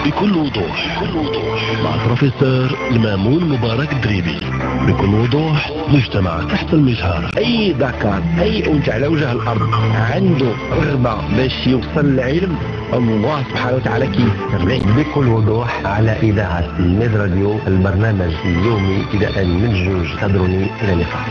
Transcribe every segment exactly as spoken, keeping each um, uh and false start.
بكل وضوح مع بروفيسور المامون مبارك الدريبي. بكل وضوح مجتمع تحت المجهر. اي ذكر اي انثى على وجه الارض عنده رغبه باش يوصل للعلم، الله سبحانه وتعالى كيسر. بكل وضوح على اذاعه الميد راديو، البرنامج اليومي ابتداء من جوج تدرني الى اللقاء.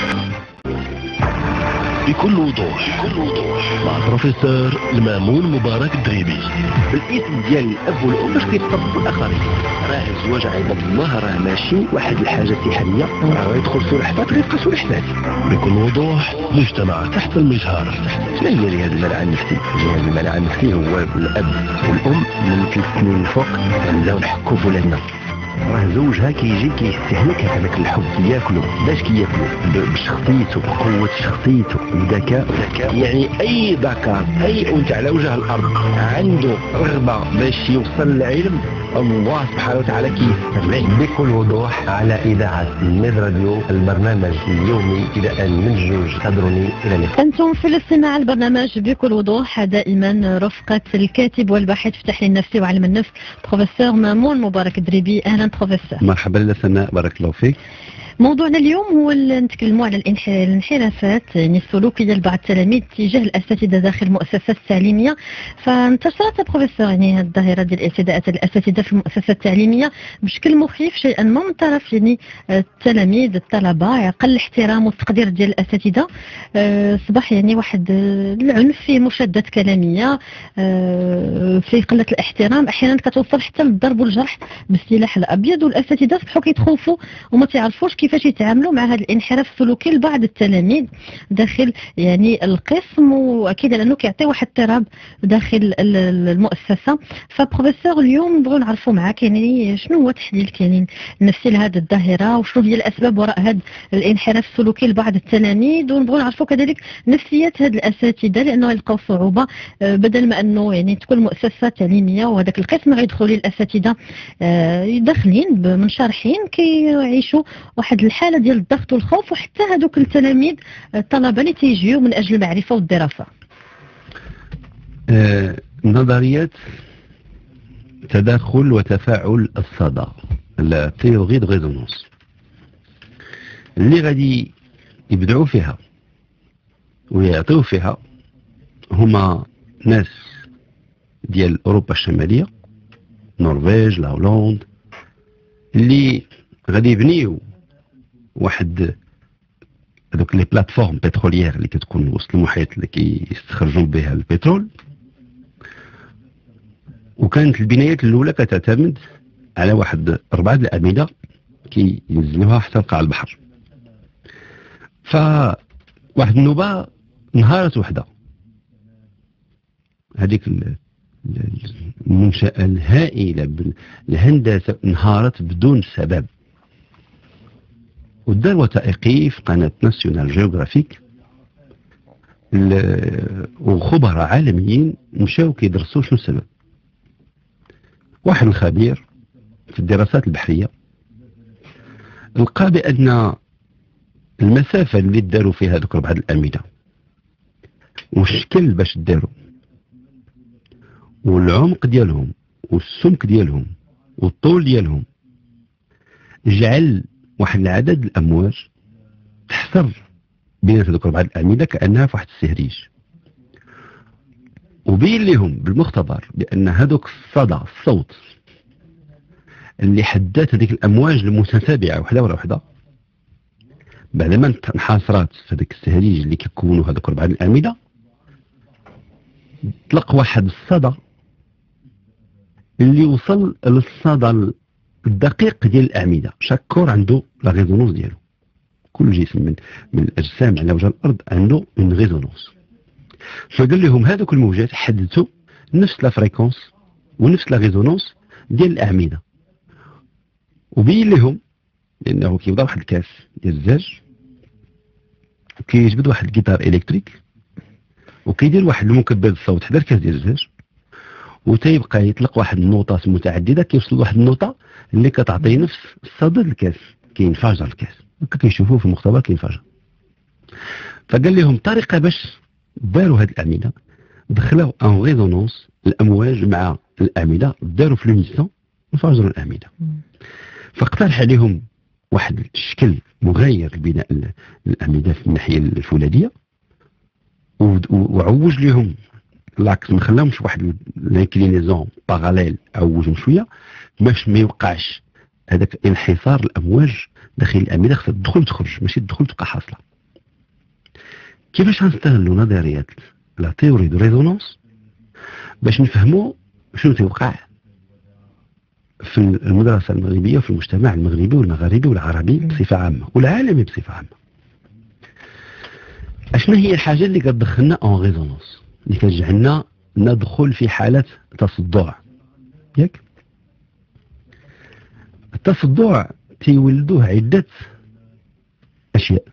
بكل وضوح مع بروفيسور المامون مبارك الدريبي. الاسم ديال الاب والام باش كيتصرفوا الاخرين. راه الزواج عباد الله راه ماشي واحد الحاجه سحريه، راه يدخل صلح فات غيبقى صلح ذاتي. بكل وضوح مجتمع تحت المجهر. شنو هي هذا المنع النفسي؟ هذا المنع النفسي هو الاب والام من ثلاث سنين الفوق نبداو نحكوا في ولادنا. راه زوجها كيجي كيستهلك هذاك الحب، كياكلو. باش كياكلو؟ بشخصيته، بقوه شخصيته، بذكاء. يعني اي ذكر اي انثى على وجه الارض عنده رغبه باش يوصل للعلم، الله سبحانه وتعالى كيسر. بكل وضوح على اذاعه الميد راديو، البرنامج اليومي ابتداء من جوج تدرني الى اللقاء. انتم في الاستماع البرنامج بكل وضوح، دائما رفقه الكاتب والباحث في التحليل النفسي وعلم النفس بروفيسور مامون مبارك الدريبي. اهلا بروفيسور. مرحبا لاله سناء، بارك الله فيك. موضوعنا اليوم هو نتكلموا على الانحرافات يعني السلوكيه لبعض التلاميذ تجاه الاساتذه داخل المؤسسات التعليميه. فانتشرت بروفيسور يعني الظاهره ديال اعتداءات الاساتذه في المؤسسات التعليميه بشكل مخيف شيئا ما من طرف يعني التلاميذ الطلبه، اقل الاحترام والتقدير ديال الاساتذه. اصبح يعني واحد العنف، فيه مشادات كلاميه، فيه قله الاحترام، احيانا كتوصل حتى للضرب والجرح بالسلاح الابيض، والاساتذه صبحوا كيتخوفوا وما تعرفوش كيفاش يتعاملوا مع هذا الانحراف السلوكي لبعض التلاميذ داخل يعني القسم، واكيد لانه كيعطي واحد اضطراب داخل المؤسسه. فبروفيسور اليوم نبغيو نعرفوا معاك يعني شنو هو تحليلك يعني النفسي لهذه الظاهره، وشنو هي الاسباب وراء هذا الانحراف السلوكي لبعض التلاميذ، ونبغيو نعرفوا كذلك نفسيات هاد الاساتذه لانه يلقاو صعوبه بدل ما انه يعني تكون مؤسسه تعليميه وهذاك القسم غيدخلوا ليه الاساتذه داخلين منشرحين كيعيشوا واحد الحاله ديال الضغط والخوف، وحتى هذوك التلاميذ الطلبه اللي تيجيو من اجل المعرفه والدراسه. آه، نظريات تداخل وتفاعل الصدى، لا تيوري دو ريزونانس، اللي غادي يبدعوا فيها ويعطيو فيها هما ناس ديال اوروبا الشماليه، النرويج، لا هولندا، اللي غادي يبنيو واحد هذوك لي بلاتفورم بتروليير اللي كتكون وسط المحيط اللي كيستخرجوا بها البترول. وكانت البنايات الاولى كتعتمد على واحد اربعه الاعمده كينزلوها حتى لقاع البحر. فواحد النوبه نهارت وحده، هذيك المنشأة الهائلة بالهندسة انهارت بدون سبب، ودار وثائقي في قناة ناسيونال جيوغرافيك، وخبراء عالميين مشاو كيدرسوا شنو السبب. واحد الخبير في الدراسات البحرية لقى بأن المسافة اللي داروا فيها هذوك ربعة الأعمدة والشكل باش داروا والعمق ديالهم والسمك ديالهم والطول ديالهم جعل واحد العدد الامواج تحصر بين هذوك ربعه الاعمده كانها في واحد السهريج. وبين لهم بالمختبر بان هذوك الصدى الصوت اللي حدات هذيك الامواج المتتابعه وحده ورا وحده بعدما انحصرات في هذاك السهريج اللي كيكونوا هذوك ربعه الاعمده، طلق واحد الصدى اللي وصل للصدى الدقيق ديال الاعمده. شاك كور عنده لا ريزونونس ديالو، كل جسم من من الاجسام على وجه الارض عنده اون ريزونونس. فقال لهم هذوك الموجات حددوا نفس لا فريكونس ونفس لا ريزونونس ديال الاعمده. وبين لهم لانه كيوضع واحد الكاس ديال الزاج وكيجبد واحد الجيتار الكتريك وكيدير واحد المكبر الصوت حدا الكاس ديال الزاج، وتيبقى يطلق واحد النوطات متعدده كيوصل لواحد النوطه اللي كتعطي نفس الصدى الكاس، كينفجر الكاس هكا كيشوفوه في المختبر كينفجر. فقال لهم طريقه باش داروا هاد الاعمده دخلوا ان ريزونونس الامواج مع الاعمده، داروا في لوميسيون وفجروا الاعمده. فاقترح عليهم واحد الشكل مغاير لبناء الاعمده في الناحيه الفولاذيه، وعوج لهم لاكس، ما خلاهمش واحد لانكلينيزون باراليل، عوجهم شويه باش ما يوقعش هذاك انحصار الامواج داخل الاعمده، خصها تدخل وتخرج ماشي تدخل تبقى حاصله. كيفاش غنستغلوا نظريات لا تيوري دو ريزونانس باش نفهموا شنو تيوقع في المدرسه المغربيه وفي المجتمع المغربي والمغاربي والعربي بصفه عامه والعالمي بصفه عامه؟ اشنا هي الحاجه اللي كتدخلنا اون ريزونانس، اللي كتجعلنا ندخل في حاله تصدع؟ ياك التصدع تيولدوه عده اشياء.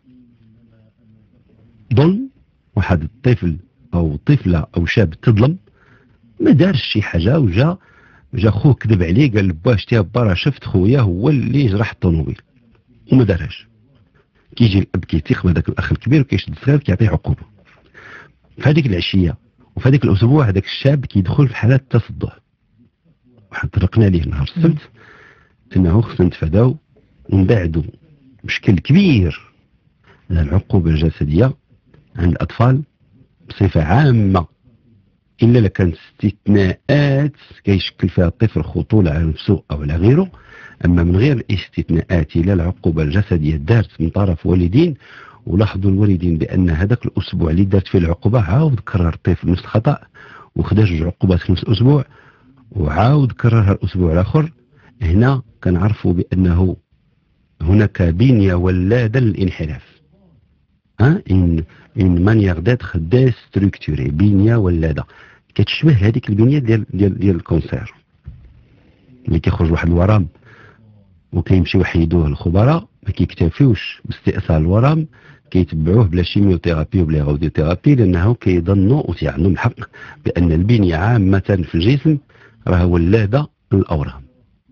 ظلم، واحد الطفل او طفله او شاب تظلم، ما دارش شي حاجه وجا جا خوه كذب عليه قال با شتيها با شفت خويا هو اللي جرح الطوموبيل وما دارهاش. كيجي الاب كيتيق بهذاك الاخ الكبير وكيشد الصغير كيعطيه عقوبه. في هذيك العشيه وفي هذاك الاسبوع هذاك الشاب كيدخل في حاله تصدع، وحنا طرقنا ليه نهار السبت انه خصنا نتفاداو ونبعدوا مشكل كبير على العقوبه الجسديه عند الاطفال بصفه عامه، الا لو كانت استثناءات كيشكل فيها الطفل خطوره على نفسه او على غيره. اما من غير الاستثناءات، الى العقوبه الجسديه دارت من طرف والدين، ولاحظوا الوالدين بان هذاك الاسبوع اللي دارت فيه العقوبه عاود كرر الطفل نفس الخطا وخدا جوج عقوبات في نفس الاسبوع وعاود كررها الاسبوع الاخر، هنا كنعرفوا بانه هناك بنيه ولاده للانحراف. ها ان ان مانيير داتر دي ستركتوري، بنيه ولاده كتشبه هذيك البنيه ديال ديال ديال الكونسير اللي كيخرج واحد الورم وكيمشيو يحيدوه الخبراء، ما كيكتفيوش باستئصال الورم، كيتبعوه بلا شيميوثيرابي وبلا راديوثيرابي، لانه كيظنوا وتيعلموا الحق بان البنيه عامه في الجسم راه ولاده للاورام.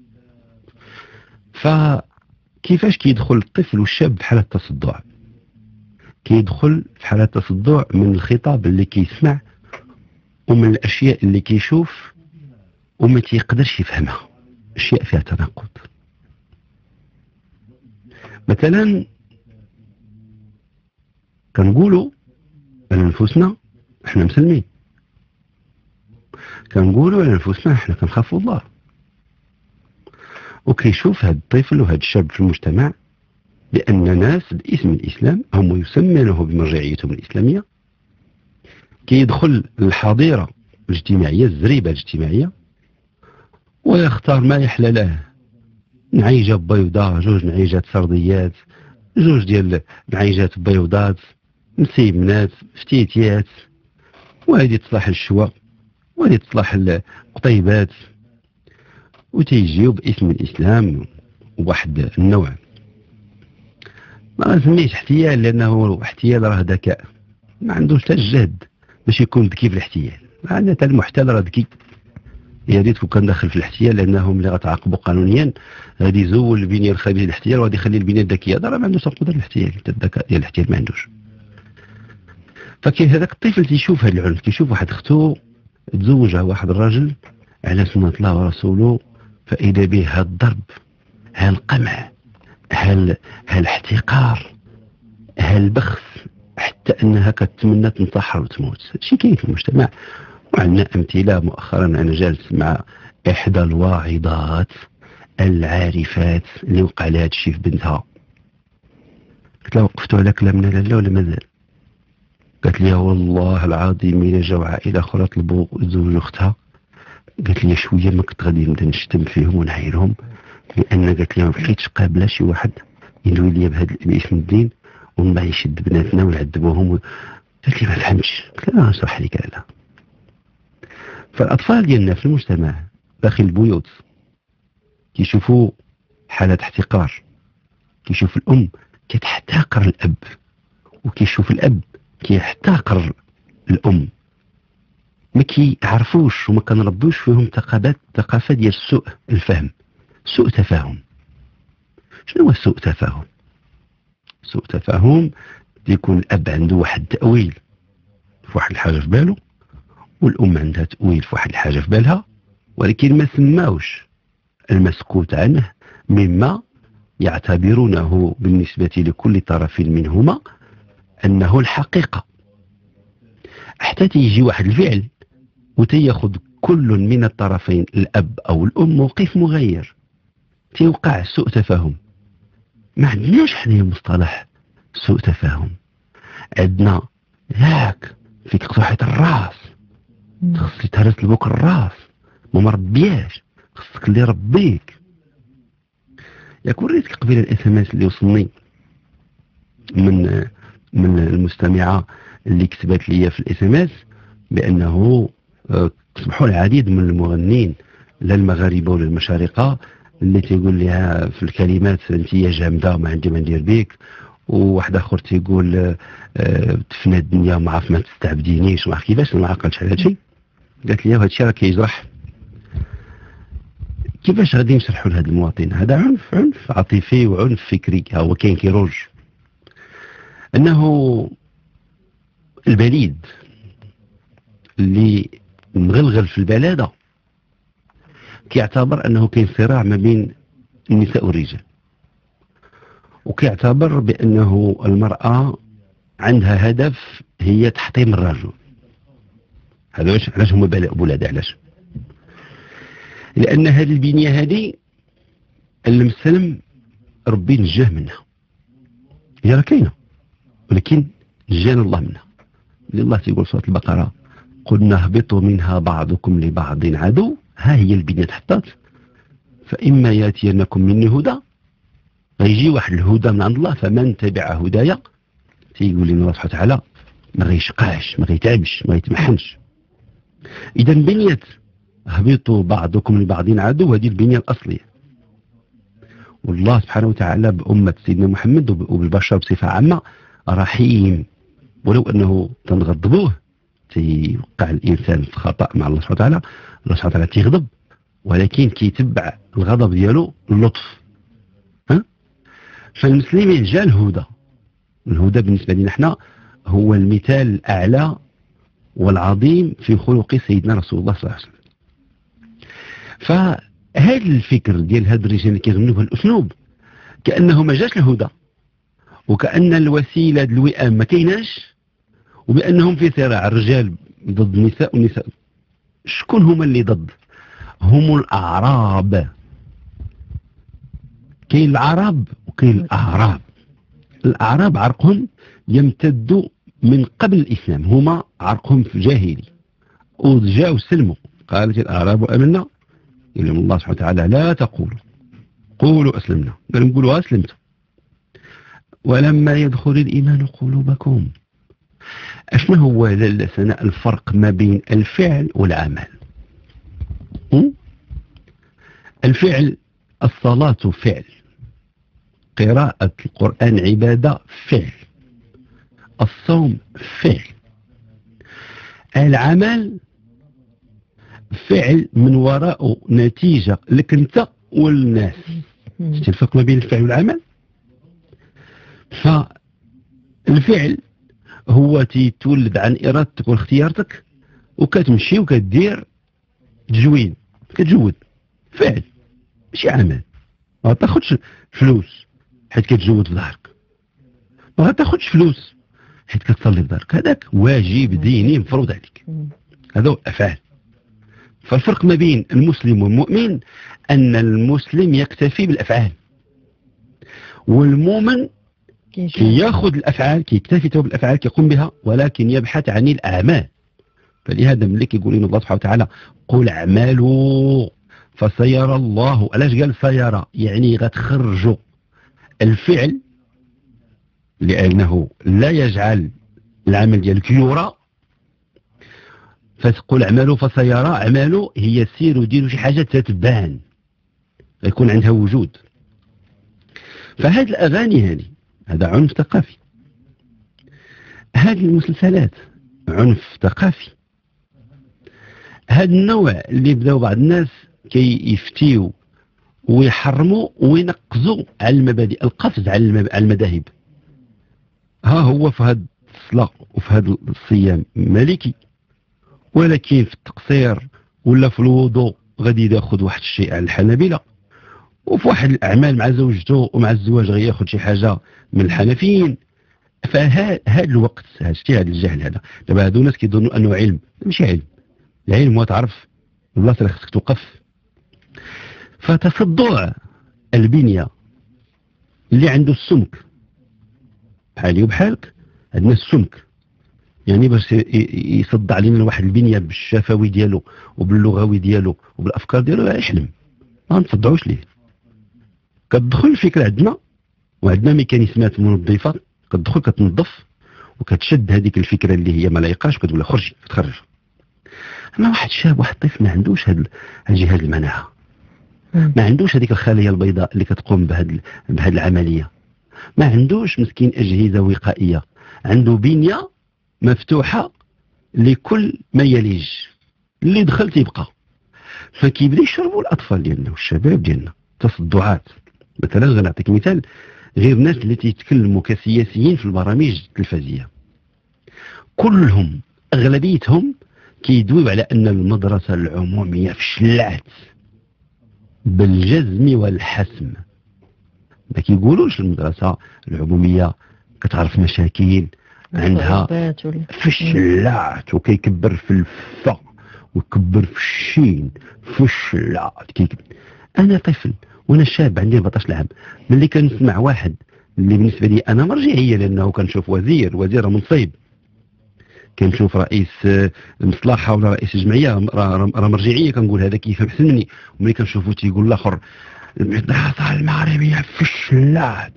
فكيفاش كيدخل الطفل والشاب في حاله تصدع؟ كيدخل في حاله تصدع من الخطاب اللي كيسمع ومن الاشياء اللي كيشوف وما تيقدرش يفهمها، اشياء فيها تناقض. مثلا كنقولوا على انفسنا احنا مسلمين، كنقولوا على انفسنا احنا كنخافوا الله، وكيشوف هذا الطفل وهذا الشاب في المجتمع بان ناس باسم الاسلام هم يسمونه بمرجعيتهم الاسلاميه، كيدخل الحظيره الاجتماعيه الزريبه الاجتماعيه ويختار ما يحلى له، نعيجه بيضاء، جوج نعيجات سرديات، جوج ديال نعيجات بيضات، مسيمنات، فتيتيات، وهذه تصلح للشواء وهذه تصلح القطيبات، وتيجيو باسم الاسلام واحد النوع ما نسميش احتيال، لانه احتيال راه ذكاء، ما عندوش حتى الجهد باش يكون ذكي في الاحتيال. عندنا حتى المحتال راه ذكي، يا ريت كون داخل في الاحتيال، لانه ملي غتعاقبوا قانونيا غادي يزول البنيه الخبيثه الاحتيال وغادي يخلي البنيه الذكيه، هذا راه ما عندوش قدره الاحتيال، حتى الذكاء ديال الاحتيال ما عندوش. فكيف هذاك الطفل تيشوف هذا العنف، كيشوف واحد اختو تزوجها واحد الراجل على سنه الله ورسوله، فاذا به هذا الضرب، ها القمع، ها الاحتقار، ها البخس، حتى انها كتمنى تنتحر وتموت. هادشي كاين في المجتمع، وعندنا امثله. مؤخرا انا جالس مع احدى الواعظات العارفات اللي وقع لها هادشي في بنتها، قلت لها وقفتوا على كلامنا لا ولا مازال؟ قالت لي والله العظيم الا جاو عائله اخرى طلبوا يتزوجوا اختها، قالت لي شويه ما كنت غادي نبدا نشتم فيهم ونعايرهم، لان قالت لي ما بقيتش قابله شي واحد يدوي لي بهذا باسم الدين ومن بعد يشد بناتنا ونعذبوهم. قالت لي ما فهمتش. قلت لها نشرح لك انا. فالاطفال ديالنا في المجتمع داخل البيوت كيشوفوا حالة احتقار، كيشوف الام كتحتقر الاب، وكيشوف الاب كيحتقر الام، ما كيعرفوش وما كنربوش فيهم ثقافات ثقافه ديال سوء الفهم، سوء تفاهم. شنو هو سوء تفاهم؟ سوء تفاهم يكون الاب عنده واحد التأويل في واحد الحاجه في باله، والأم عندها تأويل في واحد الحاجة في بالها، ولكن ما سماوش المسكوت عنه مما يعتبرونه بالنسبة لكل طرف منهما أنه الحقيقة، حتى تيجي واحد الفعل وتياخذ كل من الطرفين الأب أو الأم موقف مغير، تيوقع سوء تفاهم. ما عندناش حنايا مصطلح سوء تفاهم، عندنا ياك فيك قطوحة الراس، خصك تهرس لبوك الراس ما مربياش، خصك اللي ربيك. ياك وريتك قبيله الاس ام اس اللي وصلني من من المستمعه اللي كتبت لي في الاس ام اس بانه تصبحوا العديد من المغنين لا المغاربه ولا المشارقه اللي تيقول لها في الكلمات انت يا جامده وما عندي ما ندير بك، وواحد اخر تيقول تفنى الدنيا وما عرف ما تستعبدينيش وما عرف كيفاش. ما عقلتش على هادشي، قالت لي هذا الشيء راه كيجرح. كيفاش غادي نشرحوا لهذا المواطن؟ هذا عنف، عنف عاطفي وعنف فكري. ها هو كاين كيروج انه البليد اللي مغلغل في البلاده كيعتبر انه كاين صراع ما بين النساء والرجال، وكيعتبر بانه المراه عندها هدف هي تحطيم الرجل. هذا علاش علاش هما بولاده؟ علاش؟ لان هذه البنيه هذه المسلم ربي نجاه منها، هي راه كاينه ولكن نجانا الله منها. اللي الله تيقول في سوره البقره قلنا اهبطوا منها بعضكم لبعض عدو. ها هي البنيه تحطات، فاما ياتينكم مني هدى، غيجي واحد الهدى من عند الله، فمن تبع هدايا تيقول لنا الله سبحانه وتعالى ما غيشقاش ما غيتعبش ما غيتمحنش. اذا بنيه اهبطوا بعضكم لبعض عدو هذه البنيه الاصليه. والله سبحانه وتعالى بامه سيدنا محمد وبالبشر بصفه عامه رحيم، ولو انه تنغضبوه تيوقع الانسان في خطا مع الله سبحانه وتعالى، الله سبحانه وتعالى تيغضب ولكن كيتبع الغضب ديالو اللطف. ها فالمسلمين جاء الهدى. الهدى بالنسبه لنا احنا هو المثال الاعلى والعظيم في خلق سيدنا رسول الله صلى الله عليه وسلم. فهذا الفكر ديال هاد الرجال اللي كيغنوا بهذا الاسلوب كانه ما جاش الهدى، وكأن الوسيله الوئام ما كايناش، وبانهم في صراع الرجال ضد النساء والنساء. شكون هما اللي ضد؟ هم الاعراب. كاين العرب وكاين الاعراب. الاعراب عرقهم يمتد من قبل الاسلام، هما عرقهم في جاهلي وجاءوا سلموا. قالت الاعراب امنا، يقول لهم الله سبحانه وتعالى لا تقولوا قولوا اسلمنا، قالوا قولوا اسلمتم ولما يدخل الايمان قلوبكم. اشنو هو سناء الفرق ما بين الفعل والعمل؟ الفعل الصلاة فعل، قراءة القرآن عبادة فعل، الصوم فعل. العمل فعل من وراءه نتيجة لك انت والناس. شتي الفرق ما بين الفعل والعمل؟ فالفعل هو تيتولد عن ارادتك واختيارتك، وكتمشي وكدير تجوين كتجود، فعل ماشي عمل. ما تاخدش فلوس حيت كتجود في ظهرك، ما تاخدش فلوس حيت كتصلي في ظهرك، هذاك واجب ديني مفروض عليك. هذا هو الافعال. فالفرق ما بين المسلم والمؤمن ان المسلم يكتفي بالافعال، والمؤمن كياخذ الافعال، كيكتفي بالافعال كيقوم بها، ولكن يبحث عن الاعمال. فلهذا ملي كيقول لنا الله سبحانه وتعالى قل اعملوا فسيرى الله، علاش قال سيرى؟ يعني غتخرجوا الفعل لانه لا يجعل العمل ديالك يرى. فتقول اعملوا فسيرى، اعملوا هي سيروا ديروا شي حاجه تتبان يكون عندها وجود. فهاد الاغاني هذه هذا عنف ثقافي، هذه المسلسلات عنف ثقافي، هذا النوع اللي بداو بعض الناس كيفتيو ويحرموا وينقزوا على المبادئ، القفز على المذاهب. ها هو في هذا الصلاة وفي هذا الصيام مالكي، ولكن في التقصير ولا في الوضوء غادي ياخذ واحد الشيء على الحنابلة، وفي واحد الاعمال مع زوجته ومع الزواج غياخذ شي حاجه من الحنفيين. فهذا الوقت هذا الشيء هذا الجهل هذا دابا هادو الناس كيظنوا انه علم، ماشي علم. العلم هو تعرف البلاصه اللي خصك توقف. فتصدع البنيه اللي عنده السمك بحالي وبحالك، عندنا السمك يعني باش يصدع لنا واحد البنيه بالشفوي ديالو وباللغوي ديالو وبالافكار ديالو يحلم، ما نصدعوش ليه. كتدخل الفكره عندنا وعندنا ميكانيزمات منظفه، كتدخل كتنظف وكتشد هذيك الفكره اللي هي ما لايقاش وكتقول لها خرجي، كتخرج. اما واحد شاب واحد طفل ما عندوش هاد جهاز المناعه، ما عندوش هذيك الخلايا البيضاء اللي كتقوم بهاد بهاد العمليه، ما عندوش مسكين اجهزه وقائيه، عنده بنيه مفتوحه لكل ما يليج، اللي دخل تيبقى. فكيبدا يشربوا الاطفال ديالنا والشباب ديالنا تصدعات. مثلا غنعطيك مثال، غير الناس اللي تيتكلموا كسياسيين في البرامج التلفزيونيه كلهم اغلبيتهم كيدويو على ان المدرسه العموميه فشلات بالجزم والحسم. ما كيقولوش المدرسه العموميه كتعرف مشاكل عندها فشلات، وكيكبر في الفا ويكبر في الشين فشلات. كيكبر. انا طفل وانا شاب عندي أربعطاش عام، ملي كنسمع واحد اللي بالنسبه لي انا مرجعيه، لانه كنشوف وزير وزير منصب، كنشوف رئيس المصلحه ولا رئيس الجمعيه راه مرجعيه، كنقول هذا كيفهم احسن مني. وملي كنشوفو تيقول الاخر المدرسه المغربيه فشلات.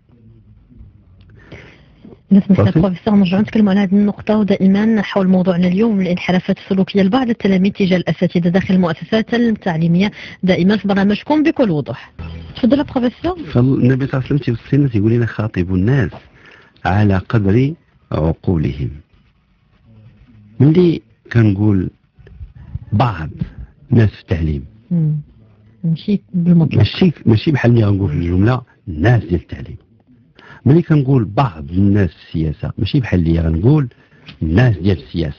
نسمح لك بروفيسور، نرجعوا نتكلموا على هذه النقطة، ودائما حول موضوعنا اليوم الانحرافات السلوكية لبعض التلاميذ تجاه الأساتذة داخل المؤسسات التعليمية، دائما في برامجكم بكل وضوح. تفضل بروفيسور. فالنبي صلى الله عليه وسلم تيوصينا تيقول لنا خاطبوا الناس على قدر عقولهم. ملي كنقول بعض الناس في التعليم ماشي بالمطلق، ماشي ماشي بحال اللي غنقول في الجملة الناس ديال التعليم. ملي كنقول بعض الناس في السياسه ماشي بحال اللي غنقول الناس ديال السياسه.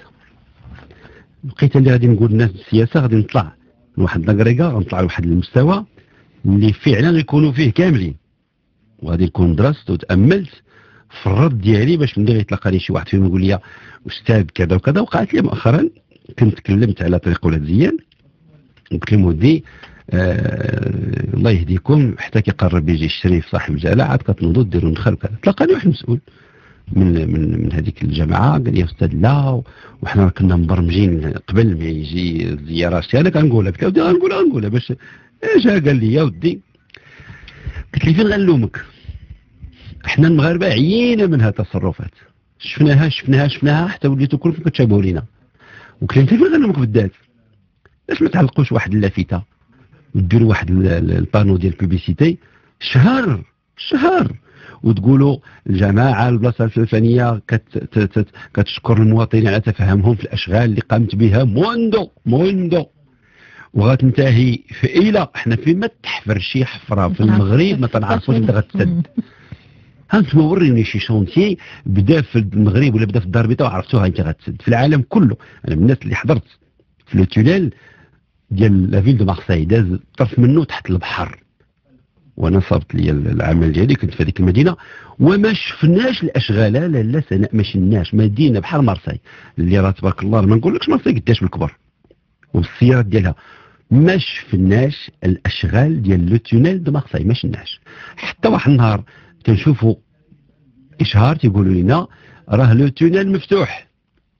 لقيت اللي غادي نقول الناس ديال السياسه غادي نطلع لواحد لاكريكا، غنطلع لواحد المستوى اللي فعلا يكونوا فيه كاملين، وغادي نكون درست وتاملت في الرد ديالي باش ملي غيتلاقى لي شي واحد فيهم يقول لي استاذ كذا وكذا. وقعت لي مؤخرا كنت تكلمت على طريق ولاد زيان، قلت لهم ودي آه الله يهديكم، حتى كيقرب يجي الشريف صاحب الجلاله عاد كتنوضوا ديروا النخل وكذا. تلقاني واحد المسؤول من من من هذيك الجماعه قال لي يا استاذ لا، وحنا كنا مبرمجين قبل ما يجي الزيارات. انا كنقولها قلت له ودي غنقولها غنقولها باش اش قال لي يا ودي. قلت لي فين غنلومك، احنا المغاربه عيينا من هذه التصرفات، شفناها شفناها شفناها حتى وليتوا كلكم كتشابهوا لينا. وقلت لي فين غنلومك بالذات، علاش ما تعلقوش واحد اللافته وديروا واحد البانو ديال البوبليسيتي شهر شهر وتقولوا الجماعه البلاصه الفلانيه كتشكر المواطنين على تفهمهم في الاشغال اللي قامت بها منذ منذ وغتنتهي في الى. احنا فيما تحفر شي حفره في المغرب ما تنعرفوش انت غتسد. هانتوما وريني شي شونتي بدا في المغرب ولا بدا في الدار البيضاء وعرفتوها انت غتسد في العالم كله. انا من الناس اللي حضرت في لو تونيل ديال لا فيل دو مارساي، داز طرف منه تحت البحر، وانا صابت لي العمل ديالي كنت في هذيك المدينه وما شفناش الاشغال. لا لا سناء ما شفناش مدينه بحال مارساي اللي راه تبارك الله ما نقولكش مارساي قداش بالكبر والسيارات ديالها، ما شفناش الاشغال ديال لو تونيل دو مارساي ما شفناش. حتى واحد النهار تنشوفوا اشهار تيقولوا لنا راه لو تونيل مفتوح.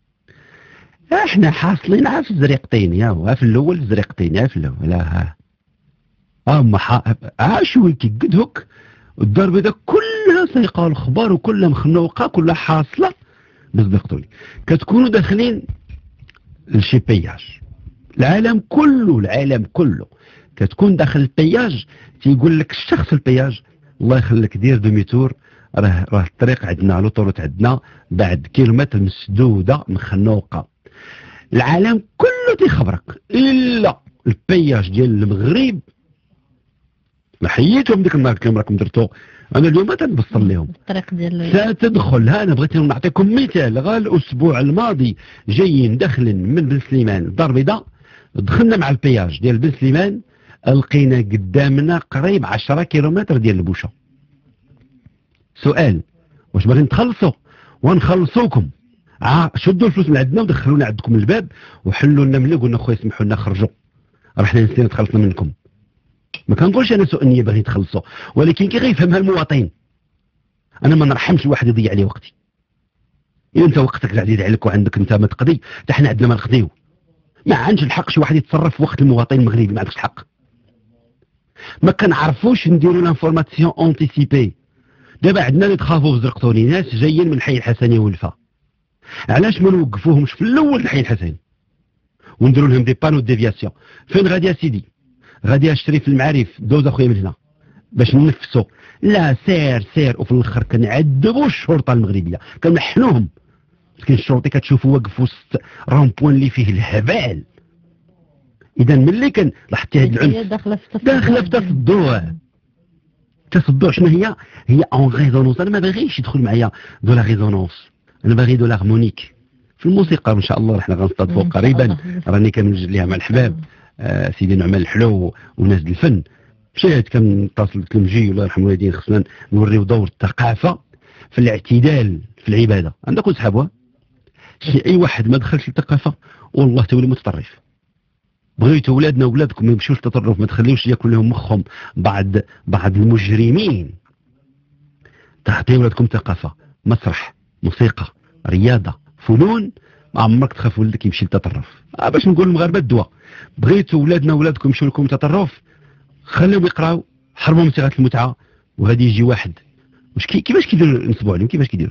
احنا حاصلين عا في الزريقتين يا في الاول الزريقتين يا في الاول ها اما عاشوا كيقد هوك الدار البيضاء كلها سايقه الخبار وكلها مخنوقه كلها حاصله بالزقطوني. كتكونوا داخلين لشي بياج العالم كله العالم كله كتكون داخل البياج تيقول لك الشخص البياج الله يخليك دير دوميتور راه راه الطريق عندنا لوطوروت عندنا بعد كيلومتر مسدوده مخنوقه. العالم كله تيخبرك الا البياج ديال المغرب حييتهم ديك النهار كما راكم درتو، انا اليوم تنبصر لهم الطريق ديال ستدخل. ها انا بغيت نعطيكم مثال. غا الاسبوع الماضي جايين داخلين من بن سليمان الدار البيضاء، دخلنا مع البياج ديال بن سليمان لقينا قدامنا قريب عشرة كيلومتر ديال البوشه. سؤال، واش باغيين نتخلصوا ونخلصوكم؟ ع شدوا الفلوس من عندنا ودخلونا عندكم الباب وحلوا لنا ملي قلنا خويا سمحوا لنا خرجوا، راه حنا نسينا تخلصنا منكم. ما كنقولش انا سوء النيه باغي يتخلصوا، ولكن كي غيفهمها المواطن. انا ما نرحمش الواحد يضيع عليه وقتي. الا انت وقتك عزيز عليك وعندك انت ما تقضي، حتى حنا عندنا ما نقضيو. ما عندش الحق شي واحد يتصرف في وقت المواطن المغربي، ما عندكش الحق. ما كنعرفوش نديروا لانفورماسيون اونتيسيبي. دابا عندنا اللي تخافوا في زرقتوني ناس جايين من الحي الحسني والفا، علاش ما نوقفوهمش في الاول الحي الحسني ونديروا لهم دي بانو ديفياسيون؟ فين غادي يا سيدي؟ غادي اشري في المعارف دوز اخويا من هنا باش ننفسوا. لا سير سير، وفي الاخر كنعذبوا الشرطه المغربيه كنحنوهم. لكن الشرطي كتشوفوا واقف وسط رامبوان اللي فيه الهبال. اذا ملي كان لاحظتي هذا العنف داخله في التصدع، داخله في تصدع. تصدع شنو هي؟ هي اون ريزونونس. انا ما باغيش يدخل معايا دو لا ريزونونس، انا باغي دو لارمونيك. في الموسيقى ان شاء الله حنا غنستضيفوا قريبا، راني كنوجد ليها مع الحباب آه سيدي نعمان الحلو وناس الفن. مشيت كنتصل كنجي الله يرحم والدين، خصنا نوريو دور الثقافه في الاعتدال في العباده. عندكم صحابها شي اي واحد ما دخلش الثقافه والله تولي متطرف. بغيتوا ولادنا وولادكم ما يمشيوش للتطرف، ما تخليوش ياكل لهم مخهم بعض بعض المجرمين. تعطيو ولادكم ثقافه، مسرح، موسيقى، رياضه، فنون، ما عمرك تخاف ولدك يمشي للتطرف. آه باش نقول المغاربه الدواء. بغيتوا ولادنا وولادكم يمشيو لكم تطرف، خليهم يقراو، حرموا من صيغه المتعه، وغادي يجي واحد. واش كي كيفاش كيديروا نصبوا عليهم؟ كيفاش كيديروا؟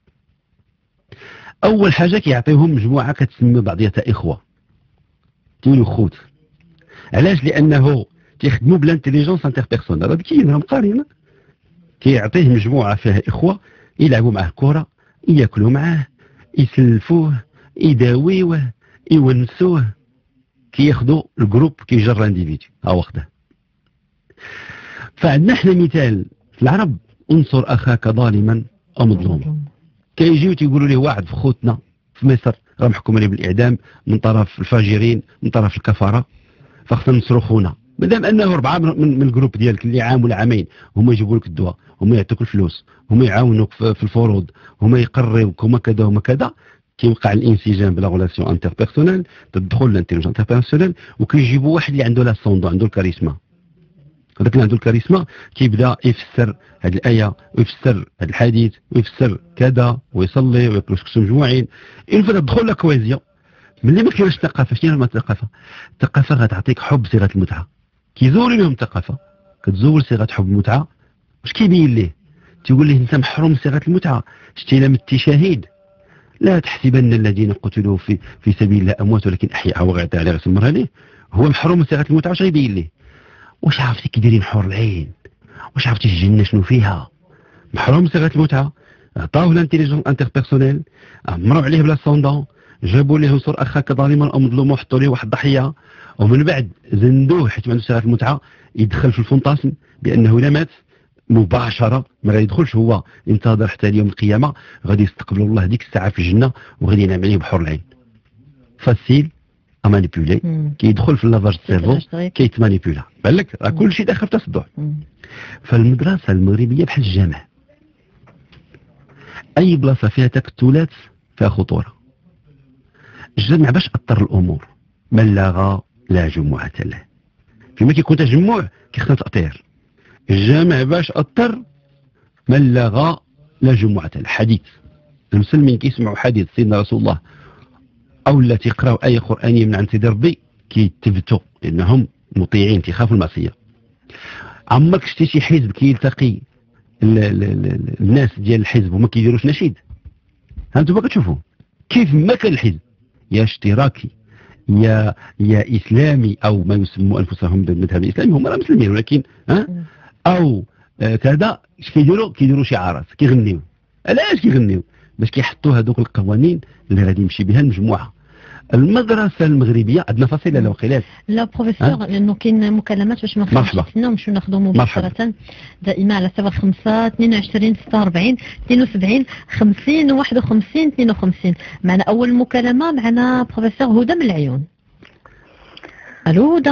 اول حاجه كيعطيوهم مجموعه كتسمى بعضياتها اخوه، تولوا خوت. علاش؟ لانه كيخدموا بالانتيليجونس انتر بيرسونال. هذا كاين راهم قاريين. كيعطيه مجموعه فيها اخوه يلعبوا معاه الكره، ياكلوا معاه، يسلفوه، يداويوه، يونسوه. كياخذوا الجروب كيجر انديفيدو ها وحده. فعندنا احنا مثال في العرب: انصر اخاك ظالما او مظلوما. كيجيو تيقولوا ليه واحد في خوتنا في مصر راه محكوم عليه بالاعدام من طرف الفاجرين، من طرف الكفره، فخصنا ننصروا خونا. مادام انه اربعه من, من الجروب ديالك اللي عام ولا عامين هما يجيبوا لك الدواء، هما يعطوك الفلوس، هما يعاونوك في الفروض، هما يقريوك، هما كذا هما كذا، كيوقع الانسجام بلا غولاسيون انتر بيرسونيل، تدخل لانتيليجونس انتر بيرسونيل، وكيجيبوا واحد اللي عنده لا سوندو، عنده الكاريزما. هذاك اللي عنده الكاريزما كيبدا يفسر هذه الايه ويفسر هذا الحديث ويفسر كذا ويصلي وياكل سكسو مجموعين. اون فوا تدخل لا كويزيون. ملي ما كاينش ثقافه، شنو هي الثقافه؟ الثقافه غتعطيك حب صيغه المتعه. كيزوروا لهم الثقافه، كتزور صيغه حب المتعه. واش كيبين ليه؟ تيقول ليه انت محروم صيغه المتعه، شتي لمتي شهيد. لا تحسبن الذين قتلوا في في سبيل الله اموات ولكن احياء، هو غيعطي عليه غيسمرها ليه. هو محروم صيغه المتعه. واش غيبين ليه؟ واش عرفتي كي دايرين حور العين؟ واش عرفتي الجنه شنو فيها؟ محروم صيغه المتعه. عطاوه لانتيليجونس انتر بيرسونيل، عمروا عليه بلا سوندون، جابوا ليه انصر اخاك ظالما او مظلوما، وحطوا ليه واحد الضحيه، ومن بعد زندوه حيت ما عنده صيغه المتعه يدخل في الفونطاسم بانه الا مات مباشره ما غادي يدخلش، هو ينتظر حتى يوم القيامه، غادي يستقبل الله ديك الساعه في الجنه وغادي ينعم عليه بحور العين. فاسيل امانيبيولي، كيدخل في لافاج سيرفو كيتمانيبيولا. بالك راه كل شيء داخل في تصدع. فالمدرسه المغربيه بحال الجامع، اي بلاصه فيها تكتلات فيها خطوره. الجامع باش اثر الامور من لغى لا جمعه له. فيما كيكون تجمع كيخصنا تاطير. الجامع باش اثر من لغى لا جمعه له. حديث المسلمين كيسمعوا حديث سيدنا رسول الله او لا تيقراو ايه قرانيه من عند سيدي ربي كيتثبتوا لانهم مطيعين، تيخافوا المعصيه. عمرك شتي شي حزب كيلتقي الناس ديال الحزب وما كيديروش نشيد؟ ها انتم كتشوفوا كيف ما كان الحزب يا اشتراكي يا يا اسلامي او ما يسموا انفسهم بالمذهب الاسلامي، هم راه مسلمين ولكن ها او آه كذا، اش كيديروا؟ كيديروا شعارات، كيغنيو. علاش كيغنيو؟ باش كيحطوا هذوك القوانين اللي غادي يمشي بها المجموعه. المدرسه المغربيه عندنا فصيله لو خلاف. لا بروفيسور لانه كاين مكالمات باش ما نخلصش نمشيو ناخذوا مباشره دائما على صفر خمسة اثنين وعشرين ستة وأربعين اثنين وسبعين خمسين واحد وخمسين اثنين وخمسين. معنا اول مكالمه معنا بروفيسور هدى من العيون. الو هدى.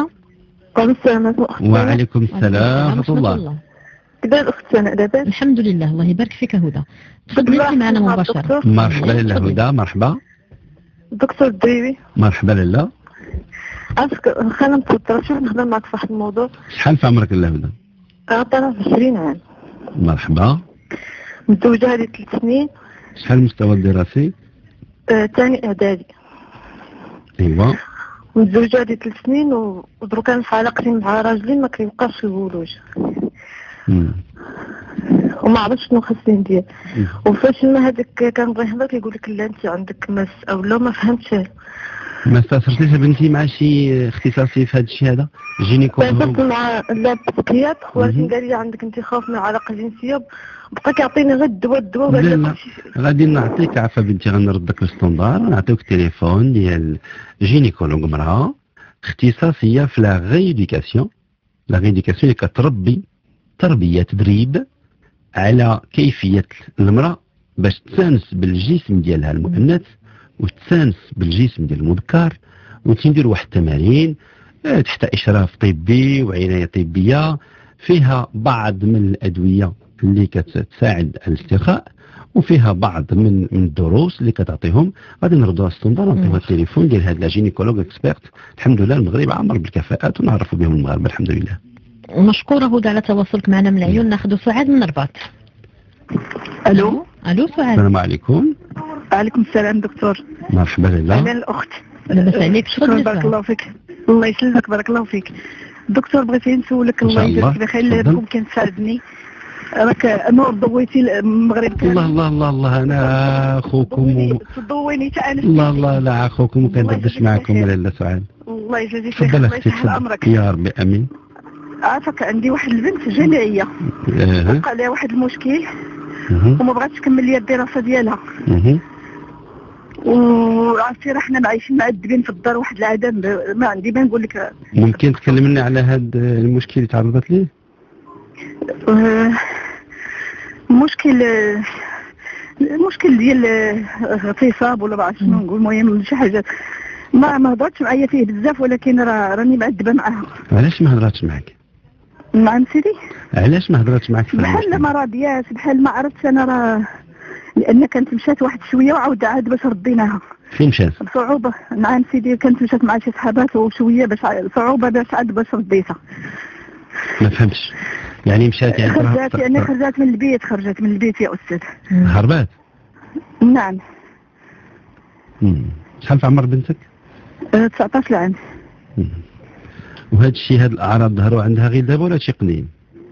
وعليكم السلام ورحمه الله. كدا الاخت سناء لاباس؟ الحمد لله الله يبارك فيك هدى. تفضلي معنا مباشره. مرحبا لاله هدى. مرحبا دكتور الدريبي. مرحبا لاله. عافاك خلينا نتفضل شوف نهضر معك في واحد الموضوع. شحال في عمرك لاله هدى؟ انا في عشرين عام. مرحبا. متزوجه هذه ثلاث سنين. شحال المستوى الدراسي؟ ثاني آه اعدادي. ايوا. متزوجه هذه ثلاث سنين ودروك انا في علاقتي مع راجلي ما كيوقعش الولوج. امم وما عرفتش شنو خاصني ندير. وفاش ما هذاك كنبغي نهضر كيقول لك لا انت عندك مس او لا ما فهمتش. ما استاثرتيش بنتي مع شي اختصاصي في هذا الشيء هذا؟ جينيكولوج؟ درت مع لا بسكيات ولكن قال لي عندك انت خوف من العلاقه الجنسيه بقى كيعطيني غير الدواء الدواء. لا لا غادي نعطيك عفا بنتي غنردك للستوندار ونعطيوك التليفون ديال جينيكولوج مرأة اختصاصيه في لا غيديكاسيون. لا غيديكاسيون اللي كتربي تربيه تدريب على كيفيه المراه باش تسانس بالجسم ديالها المؤنث وتسانس بالجسم ديال المذكر، وتندير واحد التمارين تحت اشراف طبي وعنايه طبيه فيها بعض من الادويه اللي كتساعد على الاسترخاء وفيها بعض من من الدروس اللي كتعطيهم. غادي نردوها الستوندار نعطيوها التليفون ديال هاد لا جينيكولوج اكسبيرت. الحمد لله المغرب عامر بالكفاءات ونعرفوا بهم المغاربه الحمد لله. مشكوره هدى على تواصلك معنا من العيون. ناخذ سعاد من الرباط. الو الو سعاد. السلام عليكم. وعليكم السلام دكتور. مرحبا لله. انا الاخت. لاباس عليك؟ شكرا بارك الله فيك. الله يسلمك بارك الله فيك. دكتور بغيت نسولك الله يجزاك بخير ممكن تساعدني. راك نور ضويتي المغرب. الله الله الله الله انا اخوكم. تضويني حتى انا. الله الله لا اخوكم وكندردش معكم لاله سعاد. الله يجازيك خير. الله يسهل امرك يا ربي امين. عافاك عندي واحد البنت جامعيه وقع لها واحد المشكل وما بغاتش تكمل لي الدراسه ديالها. وعرفتي راه حنا عايشين معذبين في الدار واحد العذاب ما عندي ما نقول لك. ممكن تكلمنا على هذا المشكل اللي تعرضت ليه؟ المشكل المشكل ديال اغتصاب ولا ما عرفتش شنو نقول. المهم شي حاجه ما ما هضرتش معايا فيه بزاف ولكن راه راني معذبه معاها. علاش ما هضرتش معاك؟ نعم سيدي. علاش ما هضرتش معاك في بحال ما راضياش بحال ما عرفتش انا راه لان كانت مشات واحد شويه وعاود عاد باش رديناها. فين مشات؟ بصعوبه. نعم سيدي كانت مشات مع شي صحابات وشويه باش صعوبه باش عاد باش رديتها. ما فهمتش يعني مشات يعني خرجت يعني خرجت من البيت خرجت من البيت يا استاذ. هربات؟ نعم. امم شحال في عمر بنتك؟ أه تسعطاش عام. وهذا الشيء هاد الاعراض ظهروا عندها غير دابا ولا شي قديم؟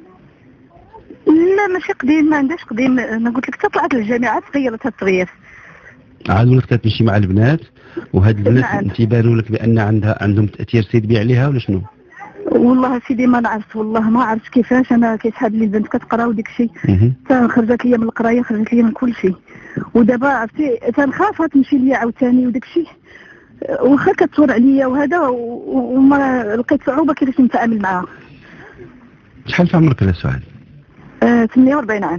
لا ماشي قديم ما عندهاش قديم. انا قلت لك طلعت للجامعه تغيرت التغيير. عاد ولات كتمشي مع البنات وهاد البنات انت بانوا لك بان عندها عندهم تاثير سلبي عليها ولا شنو؟ والله سيدي ما نعرف والله ما عرفت كيفاش. انا كيسحاب لي البنت كتقرا وديك الشيء خرجت لي من القرايه خرجت لي من كل شيء ودابا عرفتي تنخاف تمشي لي عاوتاني وداك الشيء واخا كتصور عليا وهذا وما لقيت صعوبه كيفاش نتعامل معاها. شحال في عمرك يا سعاد؟ آه ثمانية وأربعين عام.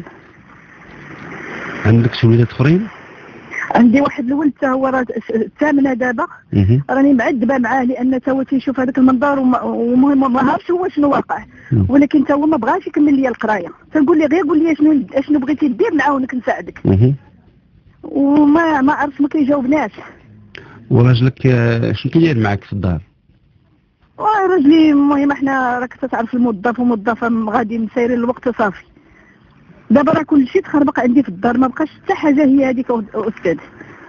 عندك شي وليدات اخرين؟ عندي واحد الولد حتى هو راه الثامنه دابا راني معذبه معاه لان تا هو تيشوف هذاك المنظر ومهم ما عرفش هو شنو واقع ولكن تا هو ما بغاش يكمل لي القرايه. تنقول لي غير قول لي شنو شنو بغيتي دير نعاونك نساعدك وما ما عرفت ما كيجاوبناش. وراجلك شنو كيدير معاك في الدار؟ راجلي المهم احنا راك تعرف الموظف وموظفه غادي مسيرين الوقت صافي. دابا راه كل شيء تخربق عندي في الدار ما بقاش حتى حاجه هي هذيك استاذ.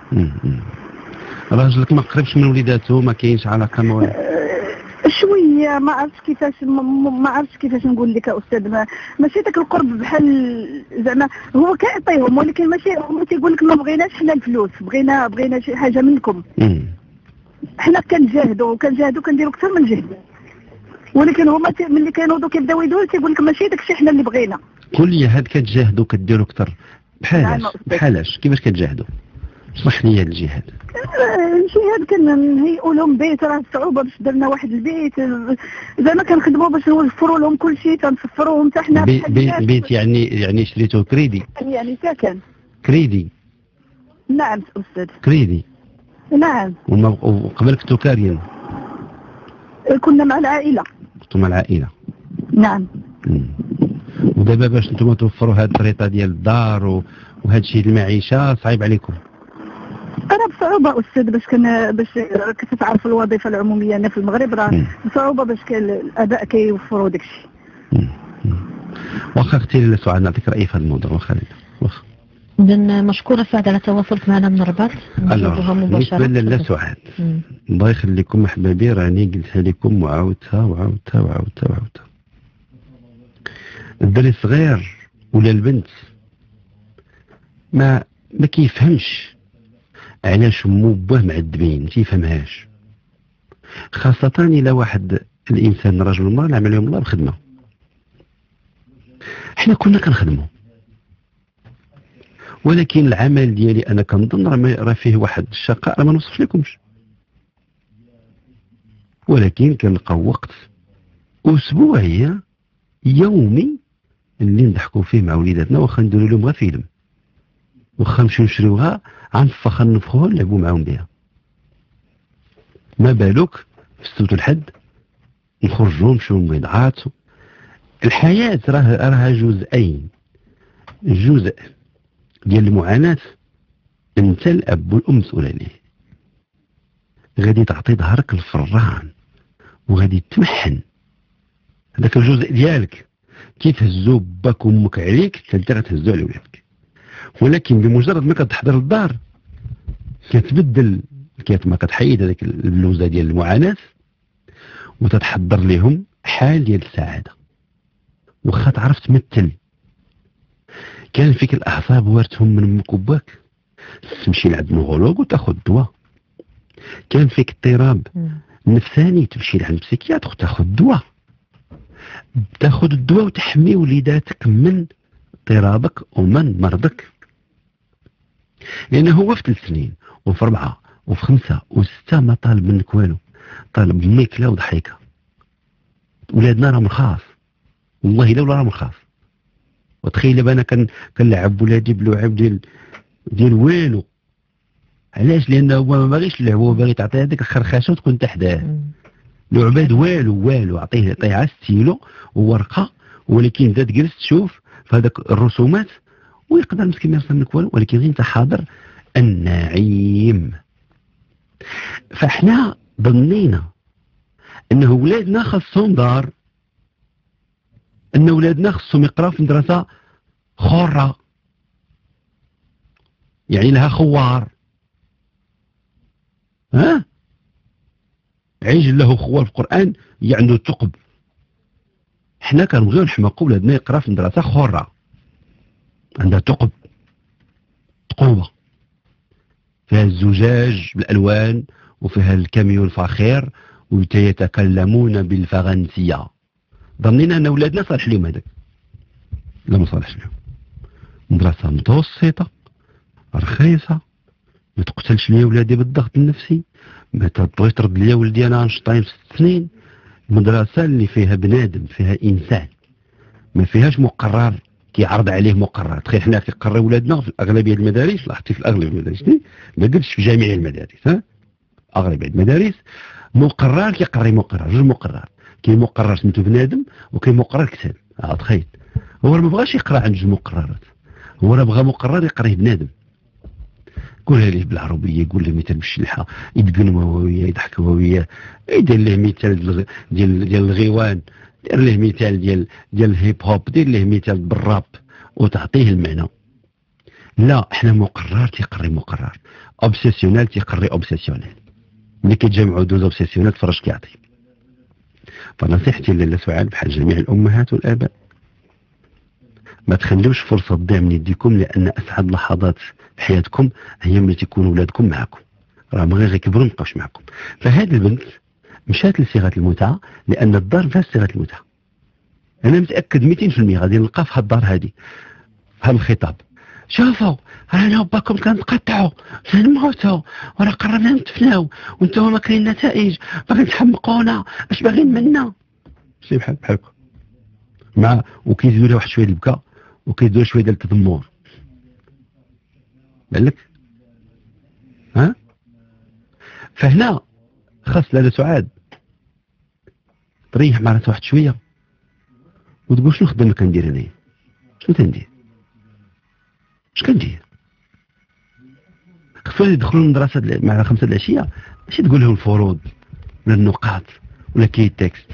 راجلك ما قربش من وليداته ما كاينش علاقه ما أه شويه ما عرفتش كيفاش ما عرفتش كيفاش نقول لك يا استاذ ما ماشي داك القرب بحال زعما هو كيعطيهم ولكن ماشي هو تيقول لك ما بغيناش حنا الفلوس بغينا بغينا شي حاجه منكم. حنا كنجاهدوا وكنجاهدوا كنديروا اكثر من جهد ولكن هما ملي كينوضوا كيبداو يدوروا تيقول لك ماشي داكشي حنا اللي بغينا. قول لي هاد كتجاهدوا كديروا اكثر بحالاش بحالاش كيفاش كتجاهدوا؟ صح لي الجهاد. الجهاد كنا نهيئوا لهم بيت، راه صعوبه باش درنا واحد البيت زعما كنخدموا باش نوفروا لهم كل شيء، تنسفروهم حتى حنا بي بي بيت يعني يعني شريتو كريدي؟ يعني سكن كريدي. نعم استاذ كريدي. نعم. وقبل كنتو كاريين؟ كنا مع العائله. كنتو مع العائله. نعم. مم. ودابا باش نتوما توفروا هاد الطريقه ديال الدار وهاد الشيء المعيشه صعيب عليكم؟ راه بصعوبه استاذ، باش كان باش كتعرف الوظيفه العموميه هنا في المغرب راه بصعوبه باش كان الاباء كيوفروا داك الشيء. واخا اختي لاله سعاد نعطيك رايي في هذا الموضوع. واخا واخا اذا مشكوره سعد على تواصلك معنا من الرباط. نجاوبها مباشره. بالنسبه لاله سعاد الله يخليكم احبابي، راني قلتها لكم وعاودتها وعاودتها وعاودتها وعاودتها. الدري الصغير ولا البنت ما ما كيفهمش علاش مو باه معذبين، ما تيفهمهاش، خاصة إلا واحد الإنسان رجل ومرأة نعمل لهم الله بخدمة. حنا كنا كنخدموا، ولكن العمل ديالي أنا كنظن راه فيه واحد الشقاء ما نوصف لكمش، ولكن كنلقاو وقت أسبوعي يومي اللي نضحكوا فيه مع وليداتنا، واخا نديروا لهم غير فيلم، واخا نمشيو نشريوها عنفخا نفخوها نلعبوا معاهم بها. ما بالك في السبت والحد نخرجوا نمشيو للميضات. الحياة راه راها جزئين، جزء ديال المعاناة انت الاب والام مسؤول عليه، غادي تعطي ظهرك الفران وغادي تمحن هذاك الجزء ديالك، كي تهزو باك وامك عليك انت غتهزو على ولادك. ولكن بمجرد ما كتحضر للدار كتبدل، كيف ما كتحيد هذيك اللوزه ديال المعاناه وتتحضر لهم حال ديال السعاده. واخا تعرف تمثل، كان فيك الاعصاب وارتهم من امك وباك تمشي لعند نغولوج وتاخذ دواء، كان فيك اضطراب نفساني تمشي لعند بسيكياتر وتاخذ دواء، تاخذ الدواء وتحمي وليداتك من اضطرابك ومن مرضك. لأنه هو في ثلاث سنين وفي أربعة وفي خمسة وستة ما طالب منك والو، طالب ميكلة وضحيكة. ولادنا راهم رخاص، والله لولا راهم رخاص. وتخيل أنا كان كنلعب ولادي بلعب ديال ديال والو. علاش؟ لأنه هو ما باغيش اللعب، هو باغي تعطيه هذيك الخرخاشة وتكون انت حداه. لعباد والو والو، عطيه عطيه على ستيلو وورقة، ولكن انت تجلس تشوف في هذاك الرسومات ويقدر مسكين ما يرسم لك والو، ولكن انت حاضر النعيم. فاحنا ظنينا ان ولادنا خاصهم دار، ان ولادنا خاصهم يقراو في مدرسه خره يعني لها خوار، ها عجل له خوار في القران يعني الثقب. حنا كنبغيو نحماقوا ولادنا يقرا في مدرسه خره عندها ثقب، ثقوبه فيها الزجاج بالالوان وفيها الكاميون فاخر ويتكلمون بالفرنسيه. ظنينا ان ولادنا صالح لهم هذاك، لا ما صالحش لهم. مدرسه متوسطه رخيصه، ما تقتلش لي ولادي بالضغط النفسي، ما تبغيش ترد لي ولدي انا اينشتاين في ست سنين. مدرسه اللي فيها بنادم، فيها انسان، ما فيهاش مقرر كيعرض عليه مقرر. تخيل حنا كيقريو ولادنا في اغلبيه المدارس، لاحظتي في اغلبيه المدارس ما قلتش في جميع المدارس، ها اغلبيه المدارس مقرر كيقري مقرر، جوج مقرر، كاين مقرر سميتو بنادم وكاين مقرر كتاب. اه تخيل هو ما بغاش يقرا عند جوج مقررات، هو راه بغى مقرر يقريه بنادم. قولها ليه بالعربيه، يقول له مثال بالشلحه، يدقنوا وياه يضحكوا وياه، يدير له مثال ديال ديال الغيوان، دير له مثال ديال ديال الهيب هوب، دير له مثال بالراب وتعطيه المعنى. لا احنا مقرر تيقري مقرر، اوبسيسيونيل تيقري اوبسيسيونيل. ملي كيتجمعوا دوز اوبسيسيونيل تفرج كيعطي. فنصيحتي لاله سعاد بحال جميع الامهات والاباء، ما تخليوش فرصه تضيع من يديكم، لان اسعد لحظات في حياتكم هي ملي تيكونوا ولادكم معكم، راه ما غير يكبروا ما يبقاوش معكم. فهذه البنت مشات لصيغه المتعه لان الدار فيها صيغه المتعه. انا متاكد مئتين بالمئة غادي نلقى في هاد الدار هذه، فهم الخطاب، شوفوا رانا باكم كنتقطعوا نموتوا وراه قربنا نتفناو وانتم ما كاين نتائج باغي تحمقونا اش باغيين منا شي بحال بحالكم مع وكيزيدوا له واحد شويه البكاء وكيزيدوا شويه ديال التذمر بالك ها. فهنا خاص لاله سعاد تريح مع واحد شويه وتقول شنو الخدمه كندير انايا شنو تندير اش كندير. خصهم يدخلوا للمدرسه مع خمسة العشيه ماشي تقول لهم الفروض ولا النقاط ولا كي تكست.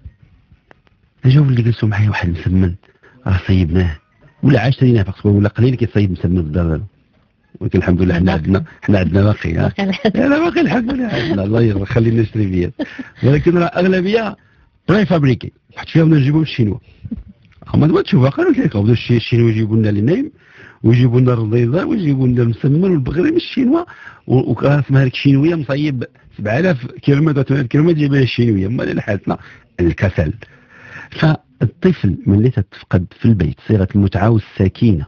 جاو اللي جلسوا معايا واحد مسمن راه صيبناه ولا عاش لينا فقط ولا قليل كيصيب مسمن في الدار ولكن الحمد لله حنا عندنا حنا عندنا باقي ها انا باقي الحمد لله عندنا الله يخلينا نشري بيا ولكن راه اغلبيه براي فابريكي واحد فيهم نجيبوا من الشينوا. هما دابا تشوفوا قالوا لك بداو الشينوا يجيبوا لنا النايم ويجيبوا لنا الرضيضه ويجيبوا لنا المسمن والبغري من الشينوا واسمها هذيك الشينويه مصيب سبعة آلاف كيلومتر ثمانية آلاف كيلومتر جايبها الشينويه امال حالتنا الكسل. فالطفل ملي تتفقد في البيت صيغه المتعه والسكينه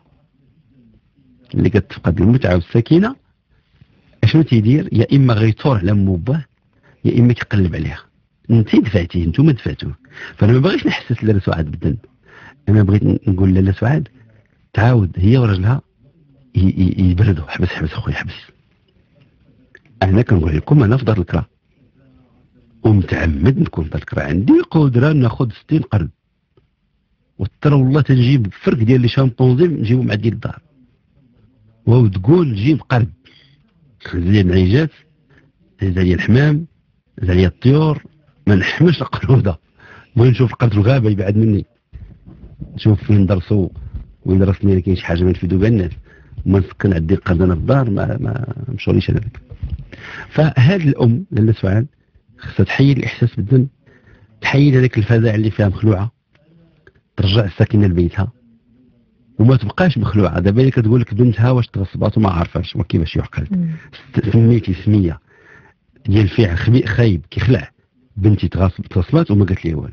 اللي كتفقد المتعه والسكينه اشنو تيدير؟ يا اما غيثور على مو باه يا اما كيقلب عليها. انت دفعتيه انتوما دفعتوه. فانا ما باغيش نحسس لاله سعاد بالذنب، انا بغيت نقول لاله سعاد تعاود هي وراجلها يبردوا. حبس حبس اخويا حبس. انا كنقول لكم انا في دار الكرا ومتعمد نكون في دار الكرا، عندي قدره ناخذ ستين قرن وترى والله تنجيب فرق ديال لي شامبونزي نجيبو مع ديال الدار وتقول جيب قرب زي العيجات زي الحمام زي الطيور ما نحملش القروده. بغيت نشوف القرد الغابه يبعد مني نشوف فين درسوا وين درسني اللي كاين شي حاجه ما نفيدو بها الناس وما نسكن عندي القرد انا في الدار ما ما مشغوليش انا بك. فهاد الام لاله سعاد خصها تحيد الاحساس بالذنب، تحيد هذاك الفزاع اللي فيها مخلوعه، ترجع السكينه لبيتها وما تبقاش مخلوعه. دابا اللي كتقول لك بنتها واش تغصبات وما عارفاش وكيفاش يعقل. سميتي سميه ديال فعل خايب كيخلع بنتي تغصبات وما قالت لي والو.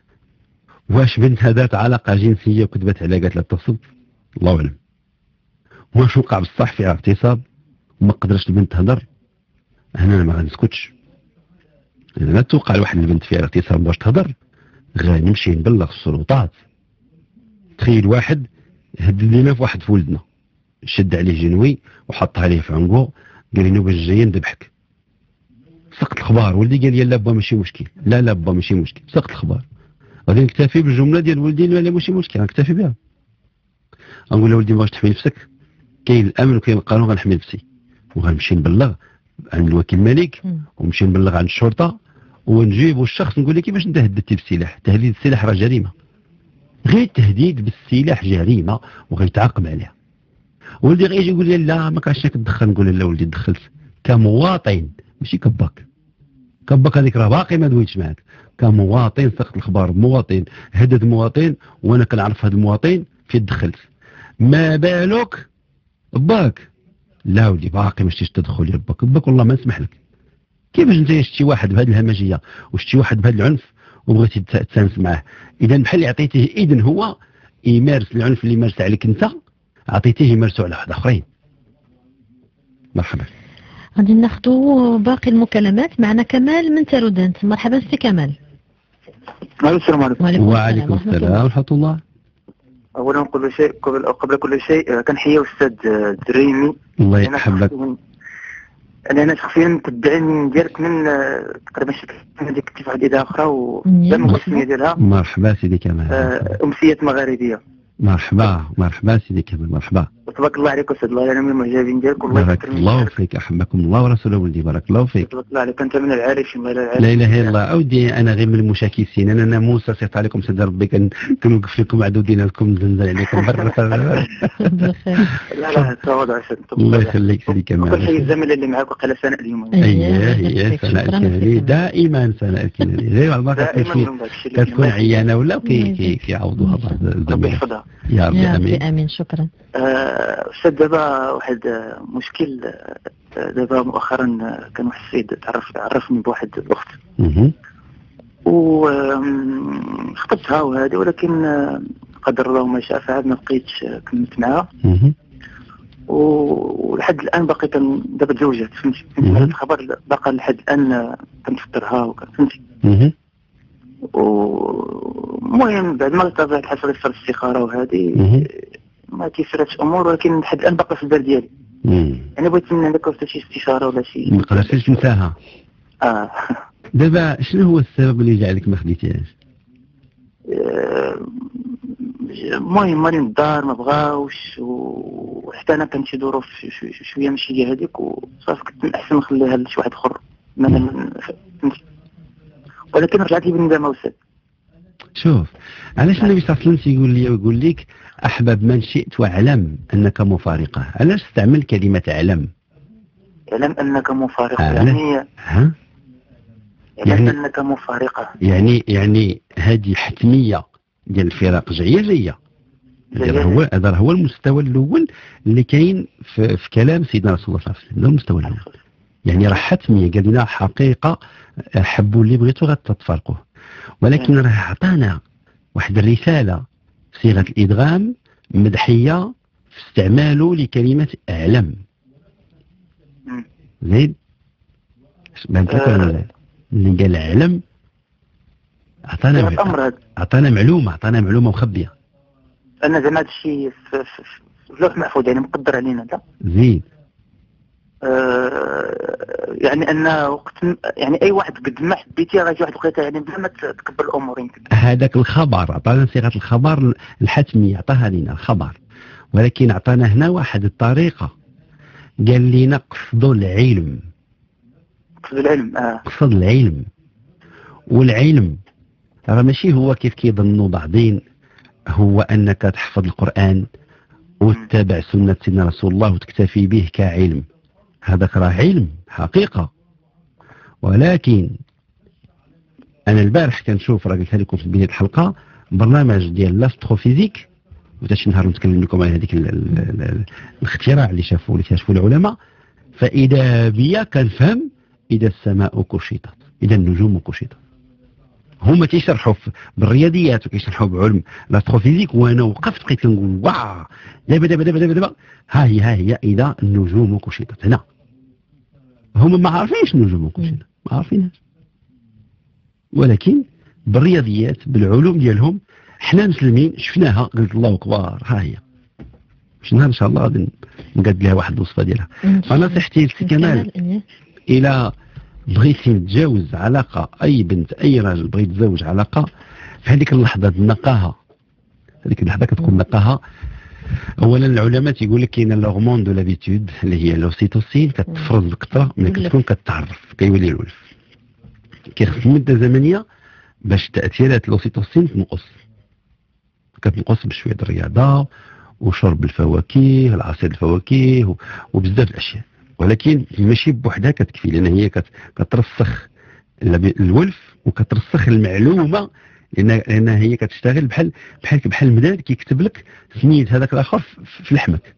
واش بنتها ذات علاقه جنسيه وكتبت عليها قالت لها تغصب؟ الله اعلم. واش وقع بصح فيها اغتصاب وما قدرش البنت تهضر؟ هنا انا ما غنسكتش. اذا توقع لواحد البنت فيها اغتصاب باش تهضر غنمشي نبلغ السلطات. تخيل واحد هدد لينا في واحد في ولدنا شد عليه جنوي وحطها عليه في عنقو قال لي باش جاي نذبحك. سقط الخبار. ولدي قال لي لا با ماشي مشكل. لا لا با ماشي مشكل. سقط الخبار. غادي نكتفي بالجمله ديال ولدي لا ماشي مشكل نكتفي بها. نقول له ولدي ما باغاش تحمي نفسك كاين الامن وكاين القانون غنحمي نفسي وغنمشي نبلغ عند الوكيل الملك ونمشي نبلغ عند الشرطه ونجيب الشخص نقول له كيفاش انت هددتي بالسلاح؟ تهديد السلاح راه جريمه. غير التهديد بالسلاح جريمه وغيتعاقب عليها. ولدي غيجي يقول لي لا ما كانش كتدخل. نقول له لا ولدي دخلت كمواطن ماشي كباك. كباك هذيك راه باقي ما دويتش معاك. كمواطن سقط الخبار مواطن هدد مواطن وانا كنعرف هذا المواطن فين دخلت. ما بالك باك؟ لا ولدي باقي ما شتيش تدخل يا باك. باك والله ما نسمح لك. كيفاش انت شتي واحد بهذه الهمجيه وشتي واحد بهذا العنف وبغيتي تتسانس معاه؟ اذا بحال اللي عطيتيه اذن هو يمارس العنف اللي مارس عليك انت عطيتيه يمارسوا على واحد اخرين. مرحبا. غادي ناخذوا باقي المكالمات. معنا كمال من تارودانت. مرحبا سي كمال. السلام عليكم. وعليكم السلام ورحمه الله. اولا قبل شيء قبل قبل كل شيء كنحيي الاستاذ دريمي. الله يحفظك. انا انا شخصيا متبعين ديالك من تقريبا شي ديك كيف واحد اذاعه اخرى ودائما قلت السميه ديالها. مرحبا سيدي كمال. امسيات مغاربيه. مرحبا مرحبا سيدي كمال مرحبا. تبارك الله عليك استاذ الله. انا من المعجبين ديالك والله بارك الله فيك. احبكم الله ورسوله ولدي بارك الله فيك. تبارك الله عليك. انت من العارفين ما لا لا اله الا الله. اودي انا غير من المشاكسين. انا ناموس سيط عليكم سيدي ربي كنوقف لكم عدودين لكم نزنزل عليكم برا. لا لا تواضع. الله يخليك سيدي كمال. كل شيء الزمن اللي معاك وقال سناء اليوم. اييه اييه سناء الكناني دائما سناء الكناني غير والله كتكون عيانه ولا كي كيعوضوها بعض الزمن. ربي يحفظها يا ربي. امين امين. شكرا. استاذ دابا واحد مشكل. دابا مؤخرا كان واحد السيد تعرف عرفني بواحد الاخت و خطبتها وهذه ولكن قدر الله ما شاء فعل ما بقيتش كملت معها. ولحد الان باقي كان دابا تزوجات فهمتي. هذا الخبر باقي لحد الان كنفكرها وكان فهمتي. المهم بعد ما طبعا حصل صار الاستخاره وهذه ما كيسراتش امور، ولكن لحد الان باقي في الدار ديالي. يعني بغيت من عندك وقت شي استشاره ولا شي. ما قدرتيش تنساها. اه دابا شنو هو السبب اللي جعلك ما خديتيهاش؟ المهم مالي الدار ما بغاوش، وحتى انا كانت شي ظروف شويه ماشي هي هذيك، وصافي كنت احسن نخليها لشي واحد اخر مثلا، ولكن رجعت لي بالندم استاذ. شوف علاش النبي صلى الله عليه وسلم تيقول لي ويقول لك احبب من شئت واعلم انك مفارقه، علاش استعمل كلمه اعلم؟ اعلم انك مفارقه آه يعني ها؟ يعني انك مفارقه يعني يعني هذه حتميه ديال الفراق جايه جايه. هذا هو هذا هو المستوى الاول اللي كاين في, في كلام سيدنا رسول الله صلى الله عليه وسلم، هذا المستوى الاول. يعني راه حتميه قال لنا حقيقه حبوا اللي بغيتوا غتتفرقوا، ولكن راه عطانا واحد الرساله صيغه الادغام مدحيه في استعماله لكلمه اعلم. زين بانت لك اللي قال اعلم عطانا عطانا معلومه عطانا معلومه مخبيه. انا زعما هذا الشيء في اللوح محفوظ يعني مقدر علينا. لا زين آه يعني ان وقت يعني اي واحد قد ما حبيتي غادي واحد وقيته يعني بلا ما تكبر الامور يمكن. هذاك الخبر عطانا صيغه الخبر الحتميه عطاها لنا الخبر، ولكن عطانا هنا واحد الطريقه قال لنا قصدوا العلم. قصد العلم اه قصد العلم. والعلم راه ماشي هو كيف كيظنوا بعضين هو انك تحفظ القران وتتبع سنه سيدنا رسول الله وتكتفي به كعلم، هذاك راه علم حقيقه. ولكن انا البارح كنشوف راه قلتها لكم في بدايه الحلقه برنامج ديال لاستروفيزيك، وتا شي نهار نتكلم لكم على هذيك الاختراع اللي شافوه اللي اكتشفوا العلماء، فاذا بيا كنفهم اذا السماء كشطت اذا النجوم كشطت. هما تيشرحوا بالرياضيات وكيشرحوا بعلم لاستروفيزيك، وانا وقفت بقيت كنقول واه دابا دابا دابا دابا ها هي ها هي اذا النجوم كشطت. هنا هما ما عارفينش النجوم كشطت، ما عارفينهاش، ولكن بالرياضيات بالعلوم ديالهم حنا مسلمين شفناها قلت الله اكبر ها هي. شنو ان شاء الله غادي نقاد لها واحد الوصفه ديالها. فنصيحتي لك كمال الى بغيتي تتجاوز علاقه اي بنت اي راجل بغيت يتزوج علاقه في هذيك اللحظه النقاهه، هذيك اللحظه كتكون نقاهه. اولا العلماء تيقول لك كاين لوغمون دو لابيتود اللي هي لوسيتوسين كتفرز الكثره ملي كتكون كتعرف كيولي الولف. كيخص مده زمنيه باش تاثيرات لوسيتوسين تنقص، كتنقص بشويه د الرياضه وشرب الفواكه العصير الفواكه وبزاف الاشياء، ولكن ماشي بوحدها كتكفي، لان هي كترسخ الولف وكترسخ المعلومه، لان لان هي كتشتغل بحال بحال بحال المداد كيكتب لك سميت هذاك الاخر في لحمك.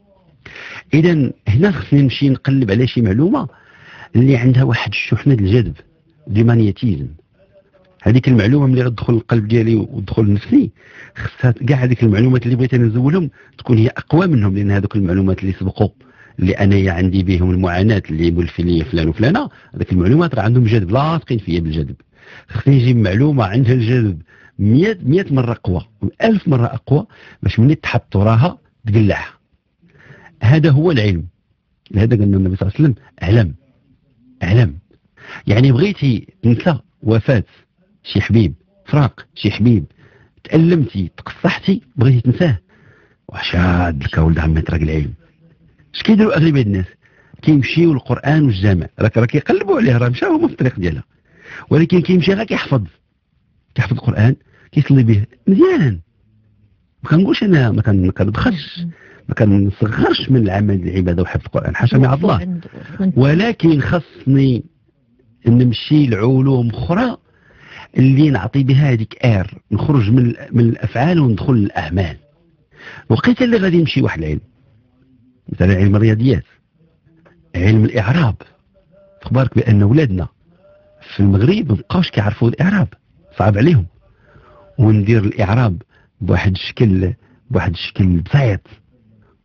اذا هنا خصني نمشي نقلب على شي معلومه اللي عندها واحد الشحنه الجذب دي مانيتيزم. هذيك المعلومه ملي غتدخل القلب ديالي وتدخل نفسي خصها كاع هذيك المعلومات اللي بغيت انا نزولهم تكون هي اقوى منهم، لان هذوك المعلومات اللي سبقوا اللي انايا عندي بهم المعاناه اللي مولف لي فلان وفلانه، هذيك المعلومات راه عندهم جذب لاصقين فيا بالجذب. خصني نجيب معلومه عندها الجذب مئة مره اقوى ألف مره اقوى باش ملي تحط وراها تقلعها. هذا هو العلم. لهذا قال النبي صلى الله عليه وسلم اعلم اعلم. يعني بغيتي تنسى وفاه شي حبيب، فراق شي حبيب، تألمتي تقصحتي بغيتي تنساه، وشاد لك ولد عمي طريق العلم. اش كيديروا اغلبيه الناس؟ كيمشيو للقران والجامع، راك راه كيقلبوا عليه راه مشاو هما في الطريق ديالها، ولكن كيمشي غير كيحفظ كيحفظ القران كيصلي به مزيان. ما كنقولش انا ما كنبخلش ما كنصغرش من العمل العباده وحفظ القران، حاشا من الله، ولكن خصني نمشي لعلوم اخرى اللي نعطي بها هذيك ار، نخرج من من الافعال وندخل للاعمال. وقيت اللي غادي نمشي واحد العلم مثلا علم الرياضيات، علم الاعراب. اخبارك بان اولادنا في المغرب ما بقاوش كيعرفوا الاعراب، صعب عليهم، وندير الاعراب بواحد الشكل بواحد الشكل بسيط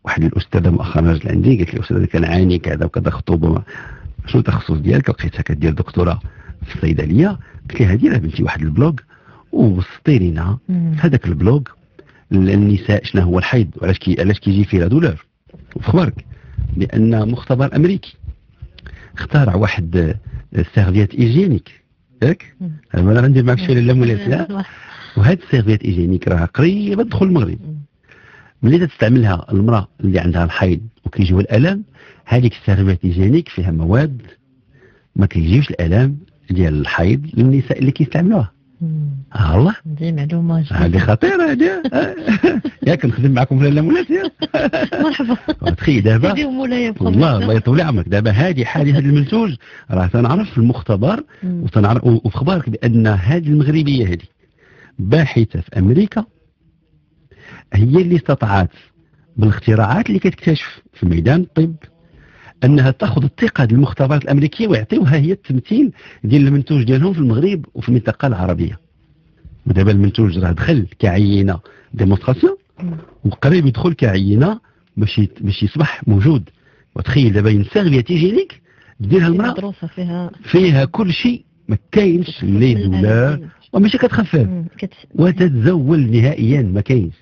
واحد الاستاذه مؤخرا جات عندي قالت لي استاذ كنعاني كذا وكذا خطوبه، شنو التخصص ديالك؟ لقيتها كدير دكتوراه في الصيدليه. قلت لها هذه راه بنتي واحد البلوغ وبسطي لينا في هذاك البلوغ النساء شنو هو الحيض وعلاش كي علاش كيجي فيه لا دولور. وفخبرك بان مختبر امريكي اخترع واحد سيرفيات ايجينيك ياك، انا ما غندير معك شي لا مولات لا، وهاد السيرفيات ايجينيك راه قريبه تدخل المغرب. ملي تستعملها المراه اللي عندها الحيض وكيجيو الالام، هذيك السيرفيات ايجينيك فيها مواد ما كيجيوش الالام ديال الحيض للنساء اللي كيستعملوها. اه والله دي معلومه هذه خطيره هذه. ياك كنخدم معكم في الامولات يا مرحبا. تخيل دابا والله الله يطول عمرك، دابا هذه حادثه المنتوج راه تنعرف في المختبر وتنعرف وفي خبارك بان هذه المغربيه هذه باحثه في امريكا هي اللي استطاعت بالاختراعات اللي كتكتشف في ميدان الطب انها تاخذ الثقه ديال المختبرات الامريكيه ويعطيوها هي التمثيل ديال المنتوج ديالهم في المغرب وفي المنطقه العربيه. ودابا المنتوج راه دخل كعينه ديمونستراسيون وقريب يدخل كعينه باش باش يصبح موجود. وتخيل دابا ينسيرفيات هيجينيك ديرها المراه فيها فيها كل شيء، ما كاينش لي دولا وماشي كتخفف وتتزول نهائيا ما كاينش.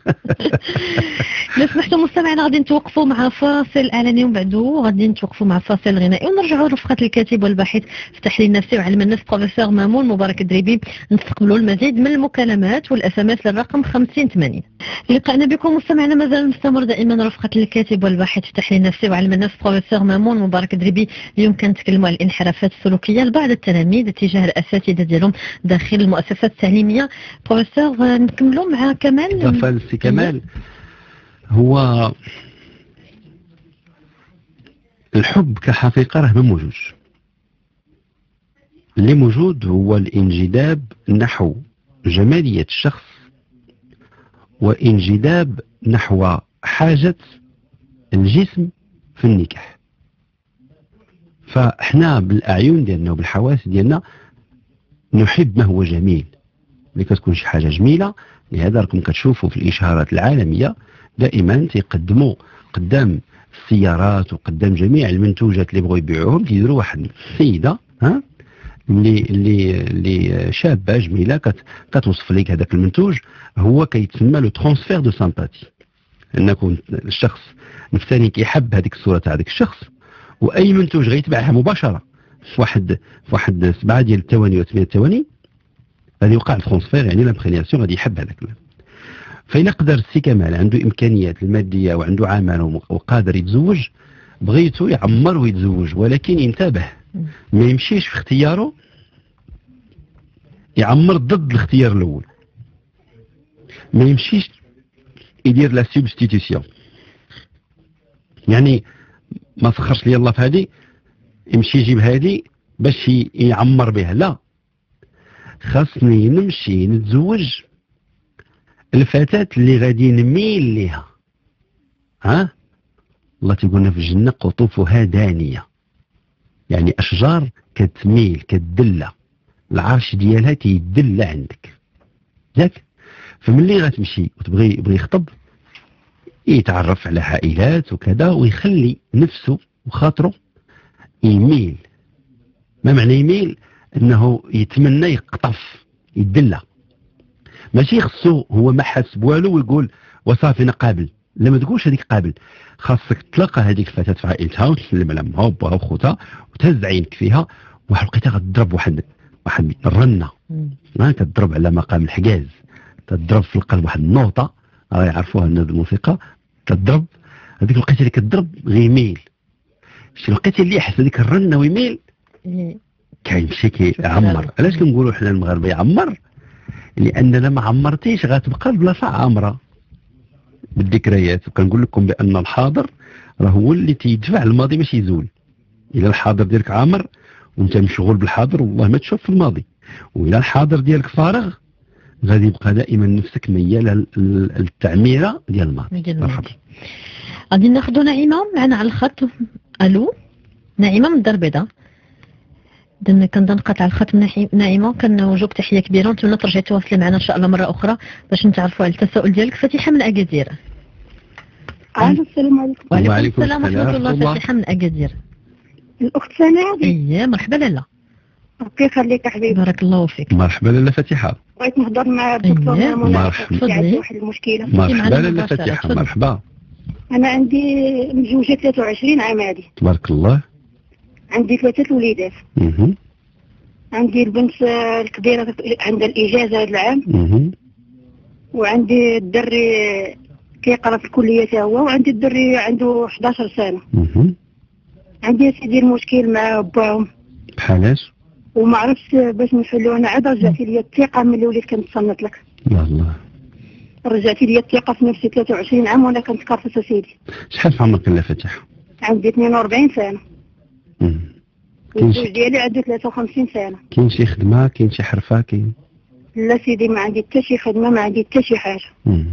لو سمحتوا مستمعينا غادي نتوقفوا مع فاصل اعلاني ومن بعدو غادي نتوقفوا مع فاصل غنائي ونرجعوا لرفقه الكاتب والباحث في التحليل النفسي وعلم النفس بروفيسور مامون مبارك الدريبي. نستقبلوا المزيد من المكالمات والاس ام اس للرقم خمسين ثمانين. لقاءنا بكم مستمعينا مازال مستمر دائما رفقه الكاتب والباحث في التحليل النفسي وعلم النفس بروفيسور مامون مبارك الدريبي. اليوم كنتكلموا على الانحرافات السلوكيه لبعض التلاميذ اتجاه الاساتذه ديالهم داخل المؤسسات التعليميه. بروفيسور نكملوا مع كمال. تفضل سي كمال. هو الحب كحقيقة راه ما موجودش. اللي موجود هو الانجذاب نحو جمالية الشخص وانجذاب نحو حاجة الجسم في النكاح. فاحنا بالاعين ديالنا وبالحواس ديالنا نحب ما هو جميل. ملي كتكون شي حاجة جميلة، لهذا راكم كتشوفوا في الاشارات العالمية دائما تيقدموا قدام السيارات وقدام جميع المنتوجات اللي بغوا يبيعوهم كيديروا واحد السيده ها اللي اللي اللي شابه جميله كت كتوصف لك هذاك المنتوج. هو كيتسمى لو ترانسفير دو سامباتي، انكم الشخص نفساني كيحب هذيك الصوره تاع هذاك الشخص، واي منتوج غيتباعها مباشره في واحد في واحد سبعه ديال الثواني ولا ثمانيه ثواني غادي يوقع الترانسفير، يعني لامبرينياسيون غادي يحب هذاك. فإلا قدر السي كمال عنده إمكانيات المادية وعنده عمل وقادر يتزوج، بغيتو يعمر ويتزوج، ولكن ينتبه ما يمشيش في اختياره يعمر ضد الاختيار الأول. ما يمشيش يدير لا سوبستيتيسيون، يعني ما سخرش لي الله في هذه يمشي يجيب هذه باش يعمر بها، لا، خاصني نمشي نتزوج الفتاة اللي غادي نميل ليها. ها الله تيقولنا في الجنة قطوفها دانية، يعني أشجار كتميل كتدلى، العرش ديالها تيدلى عندك ياك. فملي غتمشي وتبغي يبغي يخطب يتعرف على عائلات وكذا ويخلي نفسه وخاطره يميل. ما معنى يميل؟ انه يتمنى يقطف يدلى، ماشي خصو هو ما حاس بوالو ويقول وصافي انا قابل. لا ما تقولش هذيك قابل، خاصك تلقى هذيك الفتاه في عائلتها وتسلم على امها وباها وخوتها وتهز عينك فيها، واحد لقيتها غتضرب واحد واحد الرنه ما كتضرب على مقام الحجاز، تضرب في القلب واحد النوطه راه يعرفوها الناس الموسيقى، تضرب هذيك لقيتها اللي كتضرب غيميل. شي لقيتي اللي يحس هذيك الرنه ويميل كيمشي كيعمر. علاش كنقولوا حنا المغاربه يعمر؟ لأننا ما عمرتيش غتبقى البلاصة عامرة بالذكريات. وكنقول لكم بأن الحاضر راه هو اللي تيدفع الماضي ماشي يزول. إلى الحاضر ديالك عامر وانت مشغول بالحاضر والله ما تشوف في الماضي، وإلى الحاضر ديالك فارغ غادي يبقى دائما نفسك ميال للتعميرة ديال الماضي. مرحبا. غادي ناخذوا نعيمة معنا على الخط. ألو نعيمة من الدار البيضاء. إذن كنظن قطع الخط من نعيمة. كنوجوك تحية كبيرة ونتمنى ترجعي تواصلي معنا إن شاء الله مرة أخرى باش نتعرفوا على التساؤل ديالك. فتيحة من أكادير. الو السلام عليكم. وعليكم السلام ورحمة الله. فاتحة من أكادير. الاخت سناء. ايه مرحبا لالا. ربي يخليك حبيبي. بارك الله فيك. مرحبا لاله فاتحة. بغيت نهضر مع الدكتور أيه. منى. مرحبا. عندي واحد المشكله. مرحبا لاله فاتحة. مرحبا. انا عندي مزوجه ثلاثة وعشرين عام هادي. تبارك الله. عندي ثلاثه وليدات. اها. عندي البنت الكبيره عندها الاجازه هذا العام. اها. وعندي الدري كيقرا في الكليه تا هو، وعندي الدري عنده إحدى عشرة سنه. اها. عندي يا سيدي المشكل مع باهم بحالاش؟ وما عرفتش باش نحلو. انا عاد رجعت لي الثقه ملي وليت كنتصنت لك. الله. رجعت لي الثقه في نفسي. ثلاثة وعشرين عام وانا كنتكرفس يا سيدي. شحال في عمرك لاله فاتحة؟ عندي اثنين وأربعين سنه. كاين والزوج ديالي عنده ثلاثة وخمسين سنه. كاين شي خدمة، كاين شي حرفة، كاين؟ لا سيدي ما عندي حتى شي خدمه، ما عندي حتى شي حاجه. اها.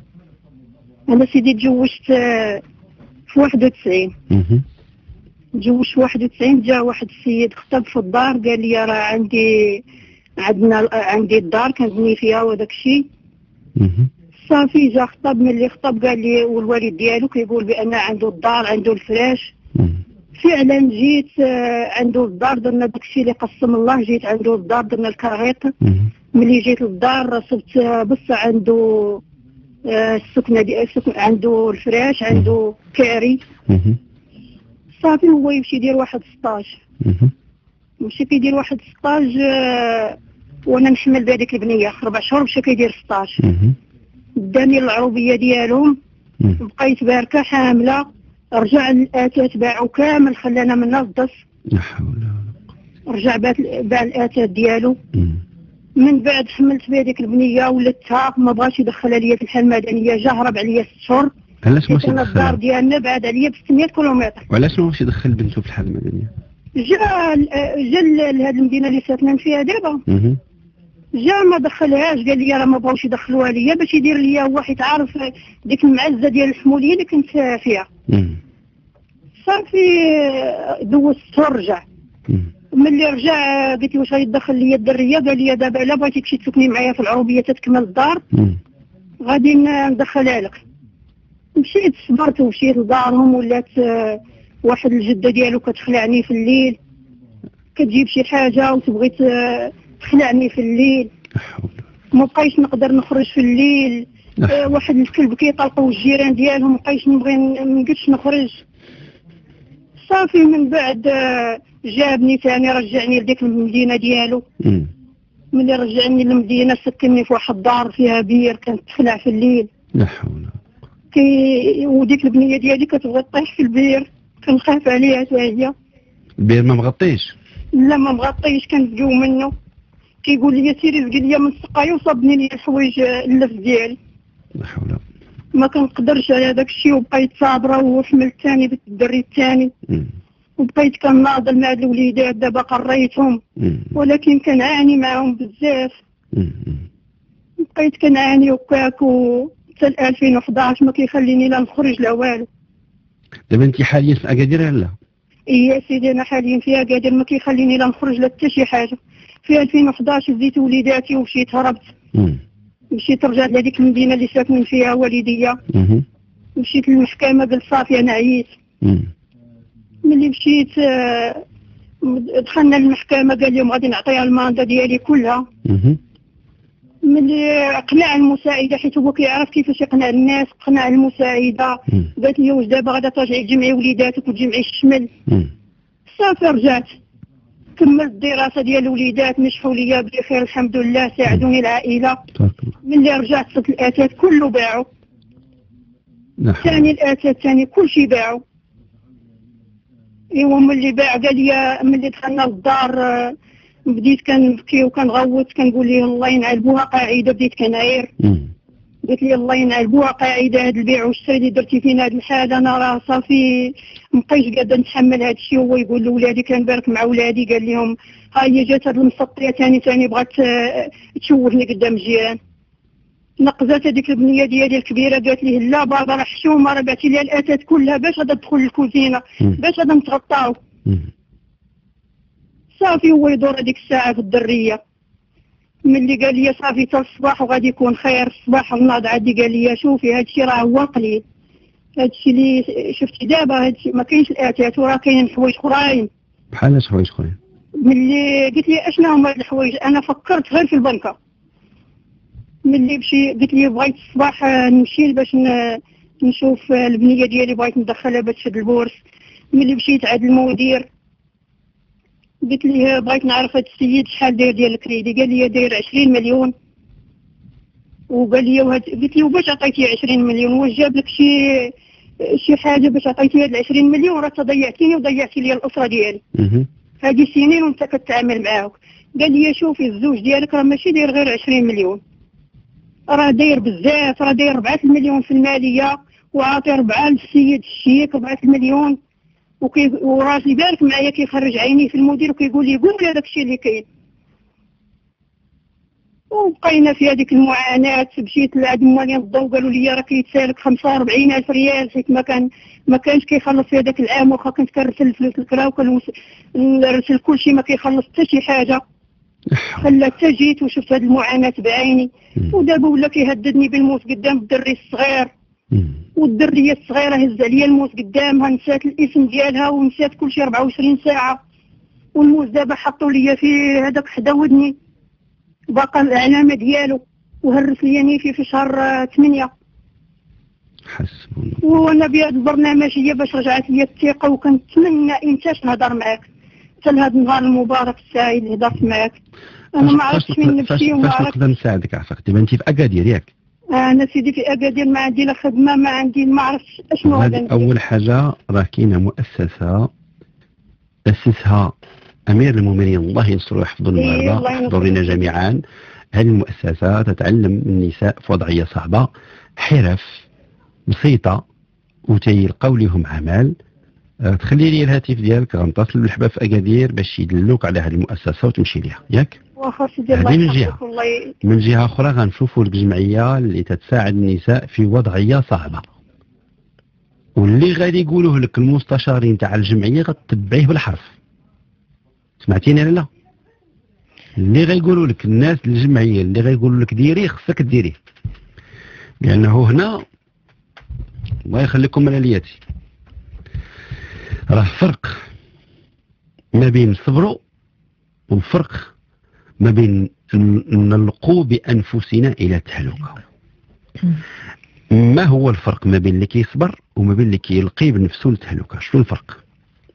انا سيدي تزوجت آه، في واحد وتسعين. اها. تزوجت في واحد وتسعين. جا واحد السيد خطب في الدار قال لي راه عندي عندنا عندي الدار كنبني فيها وداك الشيء. اها. صافي جا خطب. ملي خطب قال لي والوالد ديالو كيقول بان عنده الدار عنده الفراش. اها. فعلا جيت آه، عنده الدار درنا داك الشيء اللي قسم الله. جيت عنده الدار درنا الكاريط. اها. ملي جيت للدار صبت آه، بص عنده آه، السكنه دي السكن عنده الفراش عنده كاري. اها. صافي هو يمشي يدير واحد ستاج. اها. مشى كيدير واحد ستاج آه، وانا نحمل بهذيك البنيه ربع شهور. مشى كيدير ستاج. اها. داني العروبيه ديالهم. اها. بقيت باركه حامله. رجع الاتات باعوا كامل خلانا من الدس. لا حول ولا قوة. رجع باع باع الاتات ديالو. اها. من بعد حملت بهذيك البنيه ولدتها. ما بغاش يدخلها ليا في الحاله المدنيه. جا هرب عليا ست شهور. علاش ماشي انا الدار يدخل؟ ديالنا بعد عليا ب ستمية كيلومتر. وعلاش ما ماشي يدخل بنته في الحالة المدنية؟ جا جا لهذه المدينه اللي ساكنين فيها دابا. اها. جا ما دخلهاش. قال لي راه ما بغاوش يدخلوها ليا باش يدير ليا هو حيت عارف ديك المعزه ديال الحموليه اللي كنت فيها. اها. صافي دوزت ورجع. اها. ملي رجع قلت له واش غيدخل ليا الدريه. قال لي دابا لا بغيتي تمشي تسكني معايا في العروبيه تتكمل الدار اها. غادي ندخلها لك. مشيت صبرت ومشيت لدارهم. ولات آه، واحد الجده ديالو كتخلعني في الليل. كتجيب شي حاجه وتبغي ت- تخلعني في الليل. لا حول. ما بقيتش نقدر نخرج في الليل. آه، واحد الكلب كيطلقوا الجيران ديالهم. ما بقيتش نبغي ن- ما نقدرش نخرج. صافي من بعد آه، جابني ثاني رجعني لديك المدينه ديالو. اها. ملي رجعني للمدينه سكنني في واحد الدار فيها بير. كانت تخلع في الليل. لا حول. كي وديك البنيه ديالي كتبغي طيح في البير. كنخاف عليها حتى هي. البير ما مغطيش؟ لا ما مغطيش. كنبكيو منه. كيقول لي سيري زق ليا من السقايه وصابني لي الحوايج اللف ديالي. لا حول. ما كنقدرش على داك الشيء. وبقيت صابره وحملت ثاني بنت الدري الثاني. اها. وبقيت كناضل مع الوليدات. دابا قريتهم اها. ولكن كنعاني معاهم بزاف. اها. بقيت كنعاني وكاك و حتى ألفين وحداش ما كيخليني لا نخرج لا والو. دابا انت حاليا في اكادير لا؟ إيه يا سيدي انا حاليا في اكادير. ما كيخليني لا نخرج لا حتى شي حاجه. في ألفين وحداش زيت وليداتي ومشيت هربت. اها. مشيت رجعت لهذيك المدينه اللي ساكنين فيها والديا. اها. مشيت للمحكمه قلت صافي انا عييت. اها. ملي مشيت آه، دخلنا للمحكمه قال لهم غادي نعطيها الماندا ديالي كلها. اها. ملي قنع المساعده حيت هو كيعرف كيفاش يقنع الناس. قنع المساعده قالت لي واش دابا غادا ترجعي تجمعي وليداتك وتجمعي الشمل. اها. صافي رجعت كملت الدراسه ديال الوليدات. نجحوا ليا بخير الحمد لله. ساعدوني العائله. تبارك الله. ملي رجعت صرت الاتات كله باعوا. لا حول. ثاني الاتات ثاني كلشي باعوا. ايوا ملي باع قال لي ملي دخلنا للدار آه، بديت كنبكي وكنغوت. كنقول ليه الله ينعلبوها قاعده. بديت كنعير. اها. قلت لي الله ينعلبوها قاعده. هاد البيع والشراء اللي درتي فينا هاد الحاله انا راه صافي مبقيتش قادره نتحمل هاد الشيء. هو يقول لولادي كنبارك مع ولادي. قال لهم ها هي جات هاد المسطيه ثاني ثاني بغات آه، تشوهني قدام الجيران. نقزات هذيك البنيه ديالي الكبيره قالت لي لا بابا راه حشومه راه بعتي لي الاتات كلها باش غادا تدخل للكوزينه باش غادا نتغطاو. صافي هو يدور هذيك الساعه في الدريه. ملي قال لي صافي حتى الصباح وغادي يكون خير. الصباح الناض عادي قال لي شوفي هذا الشيء راه هو قليل. هادشي اللي شفتي دابا، هادشي ما كاينش الاعتات، وراه كاين حوايج اخرين. بحال اش حوايج اخرين؟ ملي قلت لي اشنا هما هاد الحوايج، انا فكرت غير في البنكه. ملي مشي قلت لي بغيت الصباح نمشي باش نشوف البنيه ديالي، بغيت ندخلها باش تشد البورس. ملي مشيت عند المدير قلت لي بغيت نعرف هاد السيد شحال داير ديال الكريدي، قال لي داير عشرين مليون. وقال لي وهاد قلت له باش عطيتي عشرين مليون واش جاب لك شي شي حاجه باش عطيتي هاد عشرين مليون؟ راه تضيعتيني وضيعتي لي الاسره ديالي. هذه سنين وانت كتعامل معاه. قال لي شوفي الزوج ديالك راه ماشي داير غير عشرين مليون، راه داير بزاف، راه داير ربعة المليون في الماليه وعاطي ربعة للسيد الشيك ربعة المليون. وكي وراجلي بارك معايا كيخرج عيني في المدير وكيقول لي قول لي هذاك الشيء اللي كاين. وبقينا في هذيك المعاناه. مشيت لعند موالين الضو قالوا لي راه كيتسالك خمسة وأربعين ألف ريال، حيت ما كان ما كانش كيخلص في هذاك العام، واخا كنت كنرسل الفلوس الكرا وكنرسل كل شيء ما كيخلص حتى شي حاجه. خلى حتى جيت وشفت هذه المعاناه بعيني. ودابا ولا كيهددني بالموت قدام الدري الصغير، والدريه الصغيره هز عليا الموت قدامها، نسات الاسم ديالها ونسات كل شيء أربعة وعشرين ساعه. والموت دابا حطوا لي في هذاك حدا ودني، باقا العلامه ديالو، وهرس لي نيفي في شهر ثمانية. حسبنا. وانا بهذا البرنامج هي باش رجعت لي الثقه، وكنتمنى انتاش نهضر معاك حتى لهذا النهار المبارك السعيد اللي هضرت معاك. انا ما عرفتش فين نمشي وما عرفتش. فاش نقدر نساعدك عافاك؟ دابا انت في اكادير ياك؟ انا سيدي في اكادير، ما عندي لا خدمه، ما عندي ما عرفتش اشنو هذا. اول حاجه راه كاينه مؤسسه اسسها امير المؤمنين الله ينصره ويحفظه المغاربه، يحفظوا لنا جميعا. هذه المؤسسه تتعلم النساء في وضعيه صعبه حرف بسيطه وتيلقاو لهم عمل. أه تخلي لي الهاتف ديالك غنتصل بالحباب في اكادير باش يدلوك على هذه المؤسسه وتمشي ليها ياك. واخا سيدي الله من جهه من جهه اخرى غنشوفوا لك جمعيه اللي تتساعد النساء في وضعيه صعبه، واللي غادي يقولوه لك المستشارين تاع الجمعيه غتتبعيه بالحرف. سمعتيني لا؟ اللي غيقولوا لك الناس الجمعيه اللي غيقولوا لك ديريه خصك ديريه، لانه هنا الله يخليكم من الياتي راه فرق ما بين صبروا والفرق ما بين نلقوا بانفسنا الى التهلكه. ما هو الفرق ما بين اللي كيصبر وما بين اللي كيلقي بنفسه للتهلكه؟ شنو الفرق؟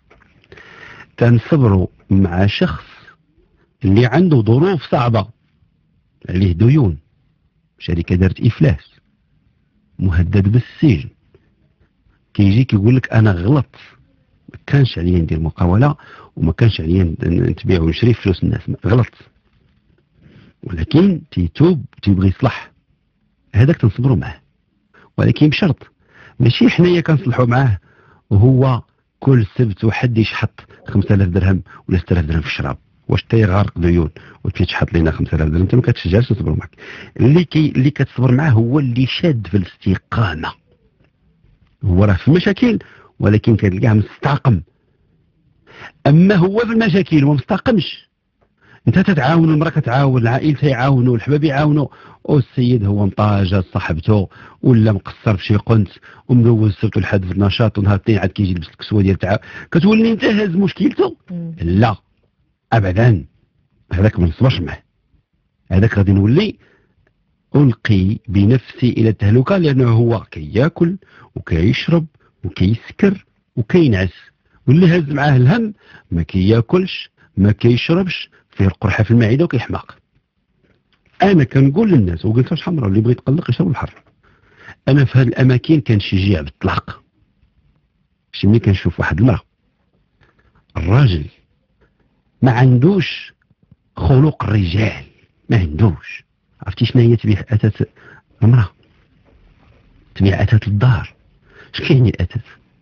تنصبروا مع شخص اللي عنده ظروف صعبه، عليه ديون، شركه دارت افلاس، مهدد بالسجن، كيجي كيقول لك انا غلط، ما كانش عليا ندير مقاوله وما كانش عليا نتبيع ونشري فلوس الناس، غلط، ولكن تيتوب تيبغي يصلح. هذاك تنصبروا معاه، ولكن بشرط ماشي حنايا كنصلحوا معاه وهو كل سبت وحد يشحط خمسة آلاف درهم ولا ستة آلاف درهم في الشراب، واش تا غارق ديون وتشحط لنا خمسة آلاف درهم؟ انت ما كتشجعش تصبروا معك. اللي كي اللي كتصبر معاه هو اللي شاد في الاستقامه، هو راه في مشاكل ولكن كتلقاه مستقم. اما هو في المشاكل وما مستقمش، انت تتعاون، المراه كتعاون، العائله تيعاونوا، الحباب يعاونوا، والسيد هو مطاجه صاحبته ولا مقصر في شي قنت ومدوز السبت والحد في النشاط، ونهار الاثنين عاد كيجي يلبس الكسوه ديال تاع، كتولي انت هاز مشكلته. لا ابدا، هذاك ما نصبرش معاه، هذاك غادي نولي القي بنفسي الى التهلكه، لانه هو كياكل وكيشرب وكيسكر وكينعس، واللي هاز معاه الهم ما كياكلش ما كيشربش، فيه القرحه في المعده وكيحماق. انا كنقول للناس وقلتها حمراء، اللي بغى يتقلق يشرب الحر. انا في هذه الاماكن كنشجع بالطلاق. شي ملي كنشوف واحد المراه الراجل ما عندوش خلق الرجال، ما عندوش، عرفتي شنو هي تبيع اثاث المراه؟ تبيع اثاث الدار. اش كيعني الاثاث؟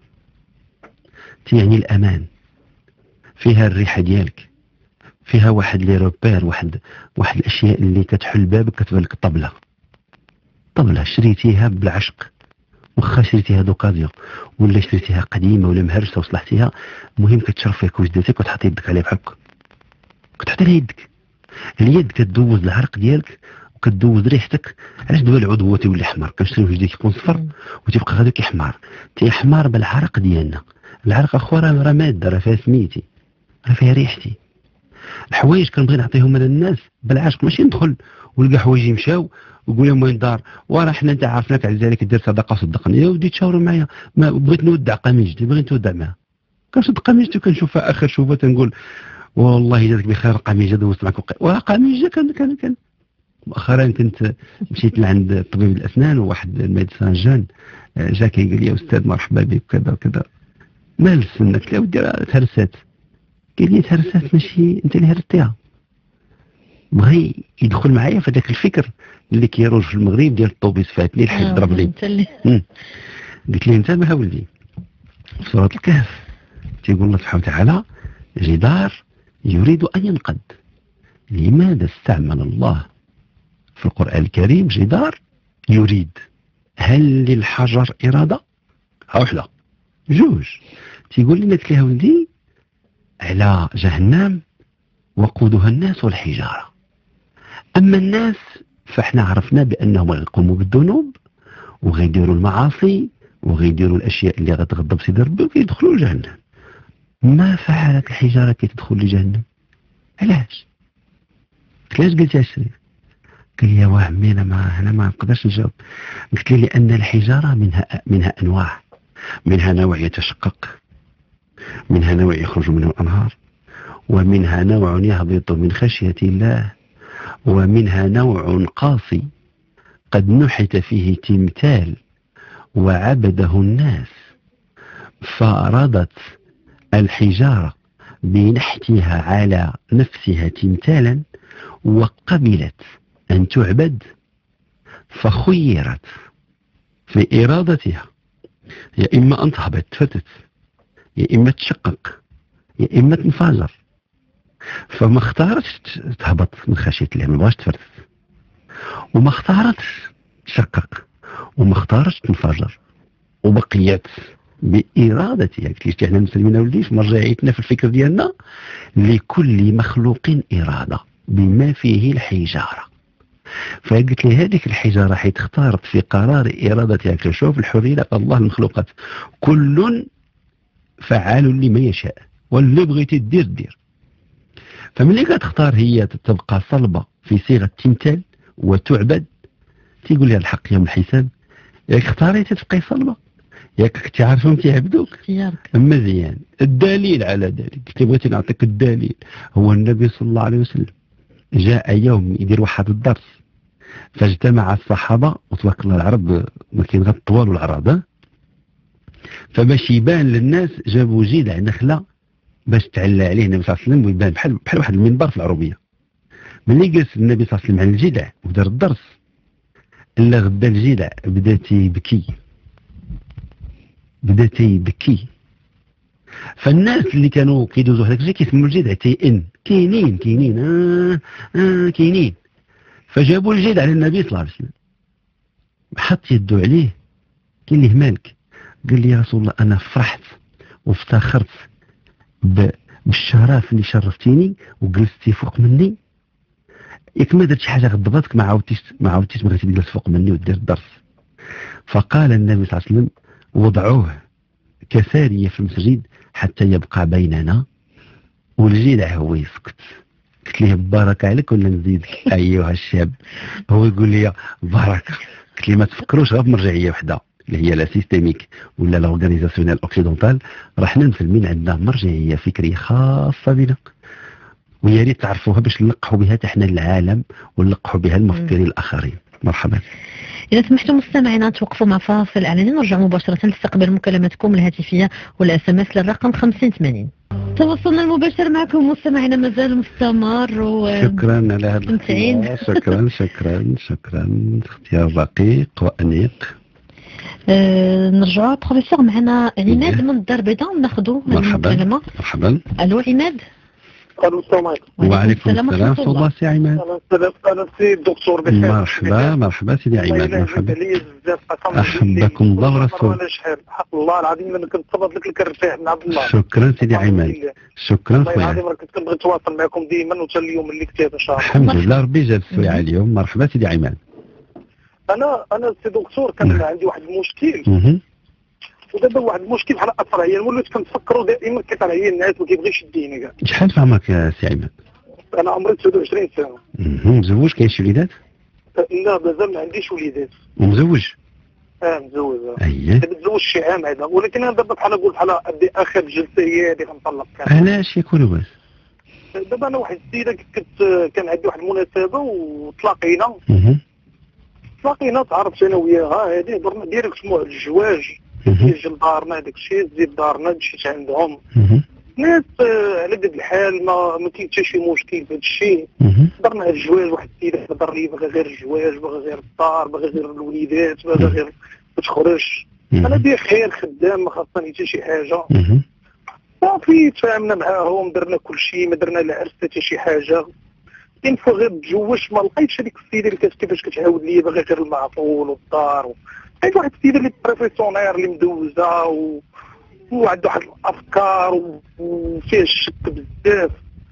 تيعني الامان، فيها الريحه ديالك، فيها واحد لي روبير، واحد واحد الاشياء اللي كتحل بابك كتبان لك طبله طبله شريتيها بالعشق، واخا شريتيها دوكازيون ولا شريتيها قديمه ولا مهرسه وصلحتيها، المهم كتشرف فيها وجدتك وتحط يدك عليها بحبك، كتحط لها يدك، اليد كتدوز العرق ديالك كدوز ريحتك. علاش دابا العود هو تيولي احمر؟ كنشريو جديد كيكون صفر وتيبقى غادي كيحمر، تيحمر بالعرق ديالنا. العرق اخو راه راه ماده، راه فيها سميتي، راه فيها ريحتي. الحوايج كنبغي نعطيهم للناس بالعشق، ماشي ندخل ولقى حوايج يمشاو ويقول لهم وين دار وراه حنا انت عارفناك عزيز عليك دير صدقه صدقني. يا ودي تشاوروا معايا، ما بغيت نودع قميجتي، بغيت نودع معاه كنشد قميجتي وكنشوفها اخر شوفه تنقول والله جاتك بخير القميجه دوزت معك وق... وراه قميجه كان كان كان مؤخرا كنت مشيت لعند طبيب الاسنان وواحد الميدسان جان جا كيقول لي يا استاذ مرحبا بك وكذا وكذا، مال السنه؟ قلت له ودي راه تهرسات. قال لي تهرسات ماشي انت اللي هرستيها. بغى يدخل معايا في ذاك الفكر اللي كيروج في المغرب ديال الطوبيس فاتني الحي ضرب لي. قلت له انت ما ولدي في سوره الكهف تيقول الله سبحانه وتعالى جدار يريد ان ينقض. لماذا استعمل الله في القرآن الكريم جدار يريد؟ هل للحجر إرادة؟ ها وحدة جوج. تيقول لنا قلت لها ولدي على جهنم وقودها الناس والحجارة. أما الناس فاحنا عرفنا بأنهم غيقوموا بالذنوب وغيديروا المعاصي وغيديروا الأشياء اللي غتغضب سيدي ربي وكيدخلوا لجهنم. ما فعلت الحجارة كي تدخل لجهنم؟ علاش؟ علاش قلت يا شريف؟ قال لي يا وعمي انا ما انا ما نقدرش نجاوب. قلت لي لان الحجاره منها منها انواع، منها نوع يتشقق، منها نوع يخرج منه الانهار، ومنها نوع يهبط من خشيه الله، ومنها نوع قاسي قد نحت فيه تمثال وعبده الناس فرضت الحجاره بنحتها على نفسها تمثالا وقبلت أن تعبد، فخيرت في إرادتها يا إما أن تهبط تفتت، يا إما تشقق، يا إما تنفجر. فما اختارتش تهبط من خشية الله، ما بغاش تفتت، وما اختارتش تشقق، وما اختارتش تنفجر، وبقيت بإرادتها. قلت لي احنا المسلمين ولدي في مرجعيتنا في الفكر ديالنا لكل مخلوق إرادة بما فيه الحجارة. فقلت لي هذيك الحجارة حيت اختارت في قرار إرادتها. شوف الحرية الله المخلوقات كل فعال لما يشاء، واللي بغيتي دير دير. فملي كتختار هي تبقى صلبة في صيغة تمثال وتعبد، تيقول لها الحق يوم الحساب ياك اختاريتي تبقي صلبة ياك كنتي عارفهم تيعبدوك. مزيان. الدليل على ذلك قلت لي بغيتي نعطيك الدليل، هو النبي صلى الله عليه وسلم جاء يوم يدير واحد الدرس فاجتمع الصحابة، وتبارك الله العرب ما كاين غير الطوال والعراض، فباش يبان للناس جابوا جذع نخلة باش تعلى عليه النبي صلى الله عليه وسلم ويبان بحال بحال واحد المنبر في العربية. ملي جلس النبي صلى الله عليه وسلم على الجذع ودار الدرس، الا غدا الجذع بدا تيبكي بدا تيبكي. فالناس اللي كانوا كيدوزوا هذاك الشيء كيسموا الجذع تيئن، كاينين كاينين اه اه كاينين. فجابوا الجذع على النبي صلى الله عليه وسلم، حط يدو عليه، قال ليه مالك؟ قال لي يا رسول الله انا فرحت وافتخرت بالشرف اللي شرفتيني وجلستي فوق مني، ياك ما درتش حاجه غضبتك ما عاودتيش ما عاودتيش بغيتي تجلس فوق مني ودير الدرس. فقال النبي صلى الله عليه وسلم وضعوه كسارية في المسجد حتى يبقى بيننا والجذع هو يسكت. قلت ليه بارك عليك ولا نزيدك ايها الشاب؟ هو يقول لي بارك. قلت لي ما تفكروش غير بمرجعيه وحده اللي هي لا سيستيميك ولا لورغانيزاسيونيل اوكسيدونتال، راه حنا المسلمين عندنا مرجعيه فكريه خاصه بنا، ويا ريت تعرفوها باش نلقحوا بها حتى حنا العالم ونلقحوا بها المفكرين الاخرين. مرحبا. إذا سمحتوا مستمعينا توقفوا مع فاصل إعلاني، نرجع مباشرة لاستقبال مكالماتكم الهاتفية والاس ام اس للرقم خمسين ثمانين. تواصلنا المباشر معكم مستمعينا مازال مستمر و شكرا على هذا الاختيار. شكرا شكرا شكرا اختيار رقيق وأنيق. أه نرجعوا بروفيسور معنا عماد من الدار البيضاء وناخذوا المكالمة. مرحبا. الو عماد. الو السلام عليكم. وعليكم السلام ورحمة الله سي عماد. انا انا سي الدكتور بخير. مرحبا مرحبا سيدي عماد مرحبا. احبكم الله ورسوله. انا شحال حق الله العظيم انا كنتصبر لك الكرفاه من عبد الله. شكرا سيدي عماد شكرا والله خويا. العظيم كنت كنبغي نتواصل معكم ديما وحتى اليوم اللي كتاب ان شاء الله. الحمد لله ربي جاب السويعه اليوم. مرحبا سيدي عماد. انا انا سي دكتور كان عندي واحد المشكل اها ودابا واحد المشكل بحال اثر عليا وليت كنفكروا دائما كيطلع عليا الناس ما كيبغيش يديني كاع. شحال في عمرك يا سي عماد؟ انا عمري تسعة وعشرين سنه. اها مزوج كاين شي وليدات؟ لا مازال ما عنديش وليدات. ومزوج؟ اه مزوج. اييه كنتزوج شي عام هذا ولكن انا دابا بحال نقول بحال ادي اخر جلسه هي هذه غنطلق فيها. علاش يكون باس؟ دابا انا واحد السيده كنت كان عندي واحد المناسبه وتلاقينا. اها تلاقينا تعرفت انا وياها هذه درنا ديريكت موعد الزواج. يجي لدارنا داك الشيء زيد دارنا مشيت عندهم. اها ناس آه، على قد الحال ما ما كاين حتى شي مشكل في هذا الشيء. اها درنا الزواج واحد السيده هضر لي باغي غير الزواج باغي غير الدار باغي غير الوليدات باغي غير ما تخرجش. انا بخير خدام ما خاصني حتى شي حاجه. اها صافي تفاهمنا معاهم درنا كل شيء ما درنا لا عرس حتى شي حاجه. كاين فوا غير تزوجت ما لقيتش هذيك السيده اللي كانت كيفاش كتعاود لي باغي غير المعقول والدار. لقيت واحد السيده اللي بروفيسيونير اللي مدوزه و... وعنده واحد الافكار و... وفيه الشك بزاف.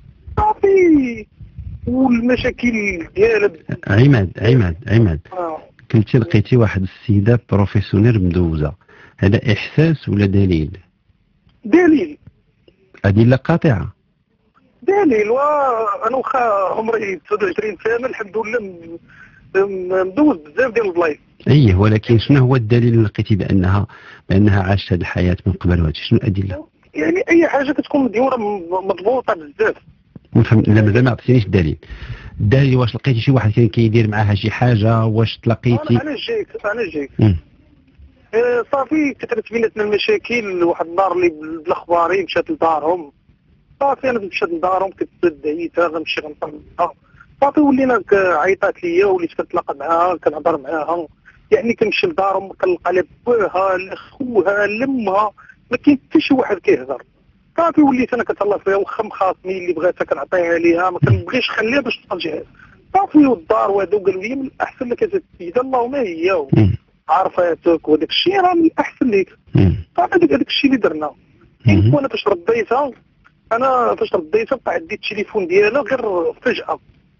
صافي والمشاكل ديالها عماد عماد عماد آه. كنتي لقيتي واحد السيده بروفيسيونيل مدوزه، هذا احساس ولا دليل؟ دليل ادله قاطعه. دليل وانا واخا عمري تسعة وعشرين سنه الحمد لله م- م- مدوز بزاف ديال البلايص. ايه ولكن شنو هو الدليل اللي لقيتي بانها بانها عاشت هذه الحياه من قبل وهذا شنو الادله؟ يعني اي حاجه كتكون مديوره م- مضبوطه بزاف. نفهم لا مازال ما عطيتينيش الدليل. الدليل واش لقيتي شي واحد كان كيدير معاها شي حاجه؟ واش تلاقيتي؟ انا انا جايك انا جايك مم. آه، صافي كثرت بيناتنا المشاكل. واحد الدار اللي بالاخباري مشات لدارهم. صافي انا مشات لدارهم كنت دعيتها غنمشي غنطلقها. صافي ولينا ك- عيطات ليا وليت كنتلاقى معاها كنهضر معاها. يعني كنمشي لدارهم كنلقى لها باها لاخوها لامها ما كاين حتى شي واحد كيهضر. صافي وليت انا كنتهلا فيها واخا مخاصمين اللي بغيتها كنعطيها ليها ما كنبغيش نخليها باش ترجع. صافي والدار وهذا وقالوا لي من الاحسن لك هذه السيده اللهم هي مم. عارفاتك وداك الشيء راه من الاحسن ليك. مم. صافي هذاك هذاك الشيء اللي درنا. مم. وانا فاش رديتها انا فاش رديتها بقى عندي التليفون ديالها غير فجأة.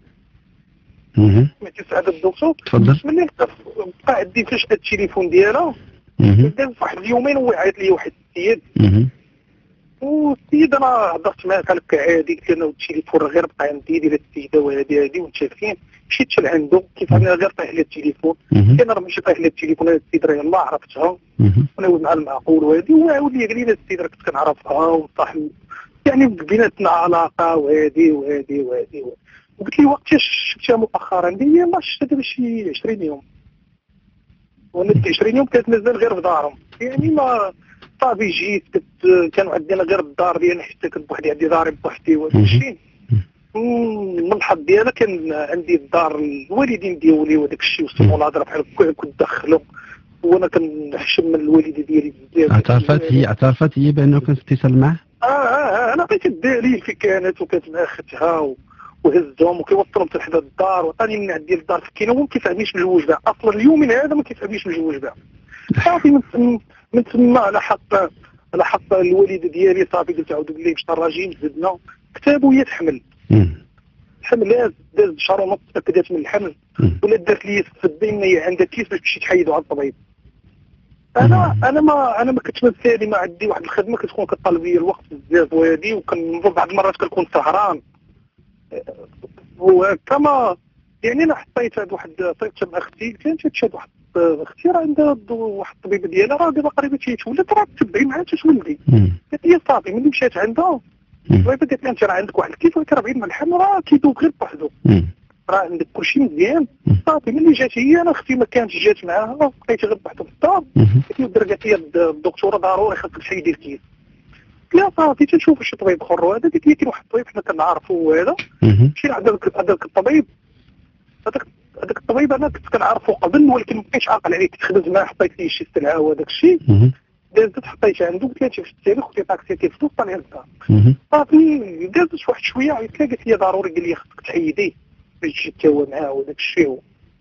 مم. سمعتي سعادة الدكتور؟ تفضل. ملي بقى بقى عندي فجأة التليفون ديالها مم. داز واحد اليومين وعيط لي واحد السيد. مم. والسيد انا هضرت معاه قال لك عادي قلت له التليفون راه غير بقى عندي ديال السيده وهذه هذه ومتشافين. مشيت لعنده كيف انا غير طايح لي التليفون. مم. انا راه ماشي طايح لي التليفون هذا السيد راه يلاه عرفتها مم. ونعاود مع المعقول وهذه وعاود لي قال لي هذا السيد راه كنت كنعرفها وصاحبي يعني بيناتنا علاقه وهذه وهذه وهذه. وقلت لي وقتاش شفتها مؤخرا؟ قال لي ما شفتها دابا شي عشرين يوم. وانا عشرين يوم كانت مازال غير في دارهم. يعني ما صافي جيت كنت كانوا عندنا غير الدار ديالنا حتى كنت بوحدي عندي داري بوحدي وهذا الشيء. من الحظ ديالها كان عندي الدار الوالدين ديالي وهذاك الشيء وسمو الهضره بحال هكا كنت دخلوا وانا كنحشم من الوالده ديالي بزاف. اعترفت هي اعترفت هي بانه كان في اتصال معه؟ اه اه انا عطيت الدليل في كانت وكانت مع اختها و- وهزهم وكيوصلهم حتى لحدا الدار وعطاني من عندي الدار سكينه وما كيفهمنيش نجوج بها اصلا اليومين هذا ما كيفهمنيش نجوج بها. صافي من تم- من تما على حق على حق الوالده ديالي صافي قلت عاود لي باش الراجل زدنا كتابو هي تحمل. مم. حملات داز شهر ونص تاكدات من الحمل مم. ولا دارت لي في الدين هي عندها كيس باش تمشي تحيدو على الطبيب. انا انا ما انا ما كنتش مثالي ما عندي واحد الخدمه كتكون كطالب لي الوقت بزاف وهذه وكان بعض المرات كنكون سهران وكما يعني انا حطيت هاد واحد طيبت مع اختي كانت تشاد واحد اختي راه عندها واحد الطبيبه ديالها راه دابا قريبه تيتولد راه تبعي معها تتولدي. مم. قالت لي صافي ملي مشيت عندها مم. الطبيبه قالت لي انت راه عندك واحد الكيس ولكن راه بعيد من الحمل راه كيدوب غير بوحدو مم. راه عندك كلشي مزيان. مم. صافي ملي جات هي انا اختي ما كانتش جات معاها بقيت غير بوحدو في الدار. مم. قالت لي الدرجه لي الدكتوره ضروري خاصك تحيدي الكيس. قلت لها صافي تنشوف شي طبيب اخر وهذا. قالت لي كاين واحد الطبيب حنا كنعرفو وهذا. مم. مشينا عند هذاك هذاك الطبيب هذاك هذاك الطبيب انا كنت كنعرفو قبل ولكن ما بقيتش عاقل عليه كنت خدمت معاه حطيت ليه شي سلعه وهذاك الشيء. مم. دازت حطيت عنده قلت لها شفت التاريخ قلت لها طاكسيتي فلوس طالع للدار مهم. صافي دازت واحد شويه عيطت لها قالت لي ضروري قال لي خصك تعيدي باش تجي تا هو معاه وداك الشيء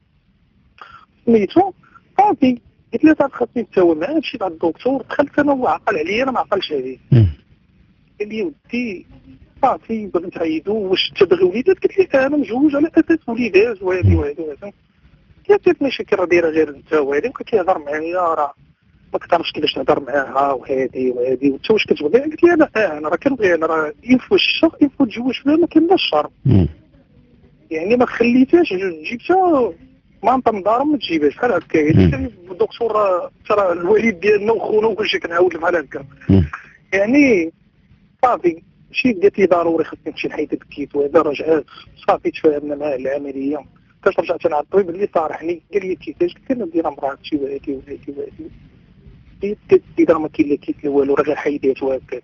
سميتو صافي قلت لها صافي خاصني نتساوى معاه مشيت عند الدكتور دخلت انا هو عقل عليا انا ما عقلش عليه مم. قال لي ودي صافي بغيت نتعيدو واش تبغي وليدات قلت لي انا مجوج على اساس وليدات وهادي وهادي وهادي قالت لي ماشي راه دايره غير انت وهادي وكنت هضر معايا راه ما كتعرفش كيفاش تهضر معاها وهادي وهادي وانت واش كتبغي قلت لي انا اه انا راه كنبغي انا راه ينفو الشر ينفو تزوج فيها ما كاين لا الشر مم. يعني ما خليتهاش جبتها ما انت مدار ما تجيبهاش بحال هكا يعني الدكتور ترى الوالد ديالنا وخونا وكلشي كنعاود بحال هكا مم. يعني صافي مشيت قالت لي ضروري خصني نمشي نحيد الكيت وهذا رجعات صافي تفاهمنا مع العمليه كنت رجعت انا على الطبيب اللي صارحني قال لي كيفاش قلت له دير مراتي وهادي وهادي وهادي قلت له ما كاين لا كيت لا والو راه غير حيدات وهكا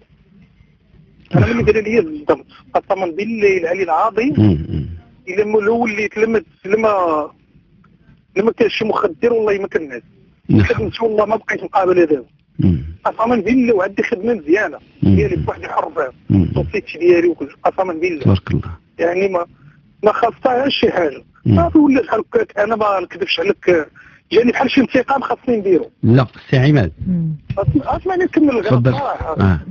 انا ملي قال لي بالضبط قسما بالله العلي العظيم مم. الا ما وليت لما لما لما كان شي مخدر والله ما كنعس خدمت والله ما بقيت مقابله دابا قسما بالله وعندي خدمه مزيانه ديالي بواحد حر فيها الصوتيت ديالي وكل قسما بالله تبارك الله يعني ما ما خاصهاش شي حاجه صافي ولات بحال هكاك انا ما نكذبش عليك جاني بحال شي انتقام خاصني نديرو لا سي عماد اسمعني نكمل غير تفضل الصراحه اه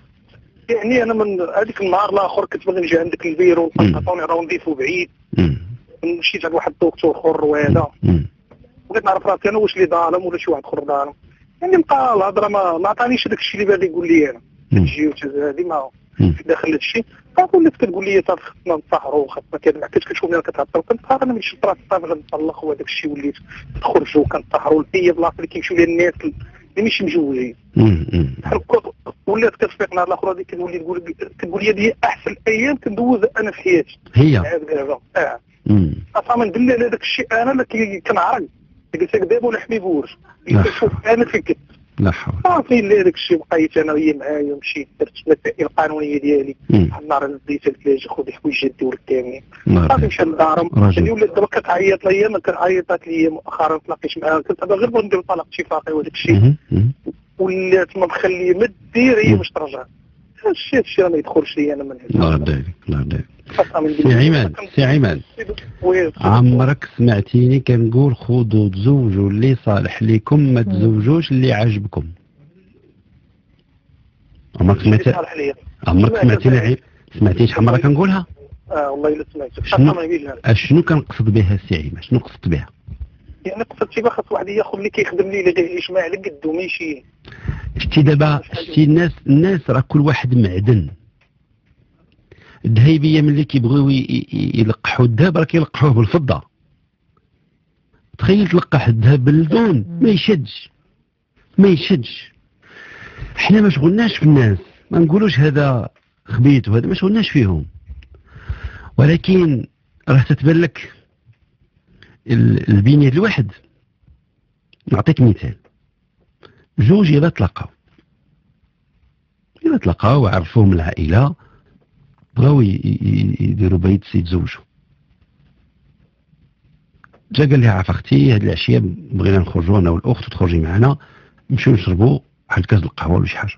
يعني انا من هذيك النهار الاخر كنت باغي نجي عندك الفيرو عطوني راه نضيفو بعيد مم. مشيت عند واحد الدكتور اخر وهذا مم. بغيت نعرف راسي انا واش اللي ظالم ولا شي واحد اخر ظالم يعني بقى الهضره ما ما عطانيش داك الشيء اللي باغي يقول لي انا تجي وهذه ما في داخل هذا الشيء صافي ولات كتقول لي صافي خصنا نطهروا خصنا كذا ما كنتش كتشوفني انا كتهضر كنطهر انا ماشي طرات صافي غنطلق وهذاك الشيء وليت تخرجوا كنطهروا هي بلاصه اللي كيمشيو لها الناس اللي ماشي مجوجين بحال هكا ولات كتفيق نهار الاخر هذيك كتولي تقول كتقول لي هذه احسن ايام كندوزها انا في حياتي هي اه اصلا بالله هذاك الشيء انا اللي كنعرق قلت لك دابا لحمي بورج كنشوف انا فيك لا حول صافي اللي هذاك الشيء بقيت انا وهي معايا ومشيت درت المسائل القانونيه ديالي بحال النهار اللي بديت قلت لها خذ حوايج جدي ولد كاملين صافي مشى لدارهم اللي ولات دابا كتعيط ليا ما كنعيطات ليا مؤخرا تلاقيت معاها كنت دابا غير بغيت ندير طلاق اتفاقي وهذاك الشيء ولات ما مخليه ما دير هي باش ترجع هادشي هادشي ما يدخلش ليا انا من هنا الله يرضى عليك الله يرضى عليك سي عماد سي عماد عمرك سمعتيني كنقول خذوا تزوجوا اللي صالح لكم ما تزوجوش اللي عاجبكم عمرك سمعتي عمرك سمعتيني سمعتي شحال مره كنقولها اه والله الا سمعت شنو شنو كنقصد بها السي عماد شنو قصدت بها يعني قصدت شي خاص واحد ياخذ اللي كيخدم لي اللي غيعيش معاه على قدو ماشي شتي دابا شتي الناس الناس راه كل واحد معدن الذهيبيه ملي كيبغيو يلقحوا الذهب راه كيلقحوه بالفضه تخيل تلقح الذهب باللون ما يشدش ما يشدش حنا ما شغلناش في الناس ما نقولوش هذا خبيث وهذا ما شغلناش فيهم ولكن راه تتبان لك البنيه الواحد نعطيك مثال جوج يلا تلاقاو يلا تلاقاو وعرفوه من العائله بغاو يديروا بيت يتزوجوا جا قال لي عارف اختي هاد العشيه بغينا نخرجوا انا والاخت وتخرجي معنا نمشيو نشربوا واحد كاس القهوه ولا شي حاجه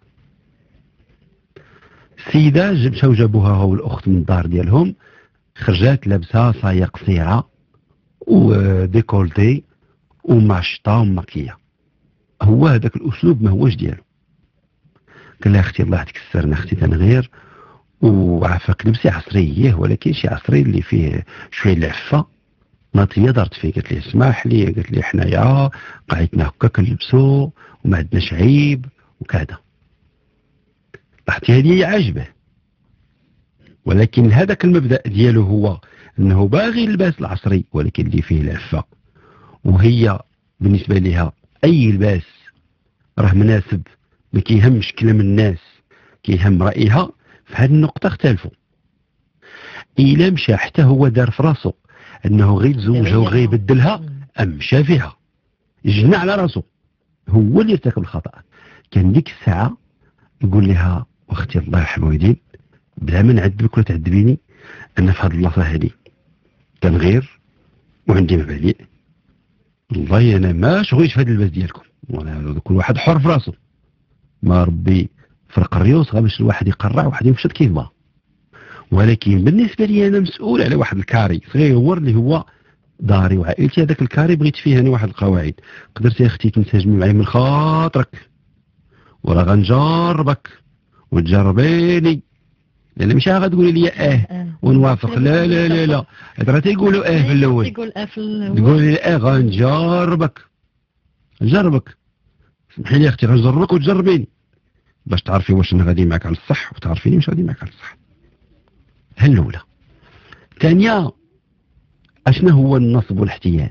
السيده مشاو جابوها هو والاخت من الدار ديالهم خرجات لابسه صايه قصيره وديكولتي وماشطه وماكيه هو هذاك الاسلوب ما هوش ديالو قال لها اختي الله يحفظك السر اختي تنغير وعافاك لبسي عصريه ولكن شي عصري اللي فيه شويه العفه ناطيه دارت فيه قالت لي اسمح لي قالت لي حنايا قاعدتنا هكا كنلبسو وما عندناش عيب وكذا لاحظتي هذه عاجبه ولكن هذاك المبدا ديالو هو انه باغي يلبس العصري ولكن اللي فيه العفه وهي بالنسبه لها اي لباس راه مناسب ما كيهمش كلام الناس كيهم رايها في هذه النقطه اختلفوا الا مشى حتى هو دار في راسو انه غير يتزوجها وغير يبدلها ام مشى فيها جنى على راسو هو اللي ارتكب الخطا كان ديك الساعه يقول لها واختي الله يرحم والديك بلا ما نعذبك ولا تعذبيني انا في هذه البلاصه هذه كنغير وعندي مبادئ والله انا ما شغليش في هذا اللباس ديالكم وانا كل واحد حر في راسو ما ربي فرق الريوس غا باش الواحد يقرع واحد يمشط كيف بغا. ولكن بالنسبه لي انا مسؤول على واحد الكاري صغير اللي هو داري وعائلتي. هذاك الكاري بغيت فيه انا واحد القواعد. قدرتي يا اختي تنسجمي معايا من خاطرك وراه غنجربك وتجربيني، لان ماشي غتقولي لي اه ونوافق. لا لا لا لا راه تيقولوا اه في الاول، تيقول اه في الاول، تقول لي اه غنجربك نجربك. سمحي لي اختي غنجربك وتجربيني باش تعرفي واش انا غادي معاك على الصح وتعرفيني واش غادي معاك على الصح. ها الاولى. ثانيه، اشنا هو النصب والاحتيال؟